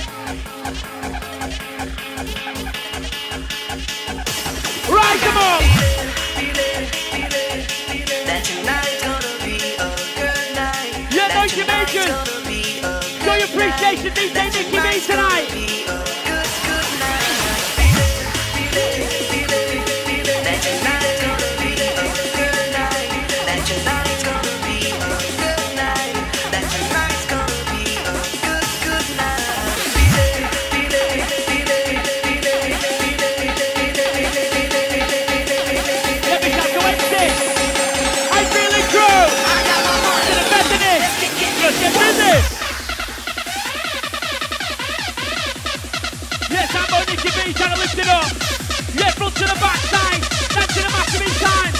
Rise them up. Yeah, no Jamaicans. Show your appreciation, DJ Nicki B tonight. Yes, I'm on Nicki B, trying to lift it up. Yeah, front to the back side. That's in the massive in time.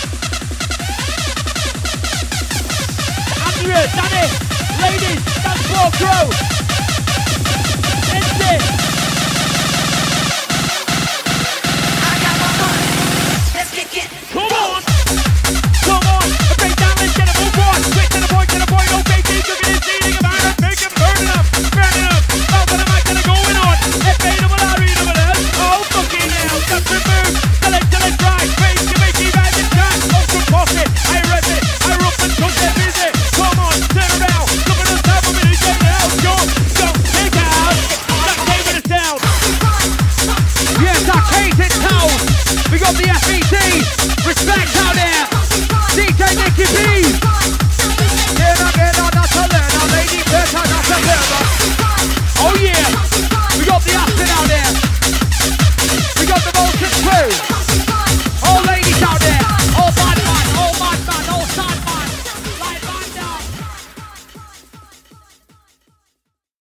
Andrea, Danny, ladies, dance floor crew. Exit. Let's kick it. Come on. Come on. A break down, let's get a move on. Quick to the point, no baby. Cooking and seeding about it. Make him burning up. Burning up. Oh, what am I gonna going on? F-A-double-R-E-double-S. Oh, fucking hell. That's the move. Select, right. Face to make you guys in time. Off from pocket. I rep it. I rough and tough. They're busy. Come on. Turn around. Look at the top of it. Get out. Go. Take out. That came with a sound. Yes, Arcade in town. We got the Efeeze. Respect out there. DJ Nicki B.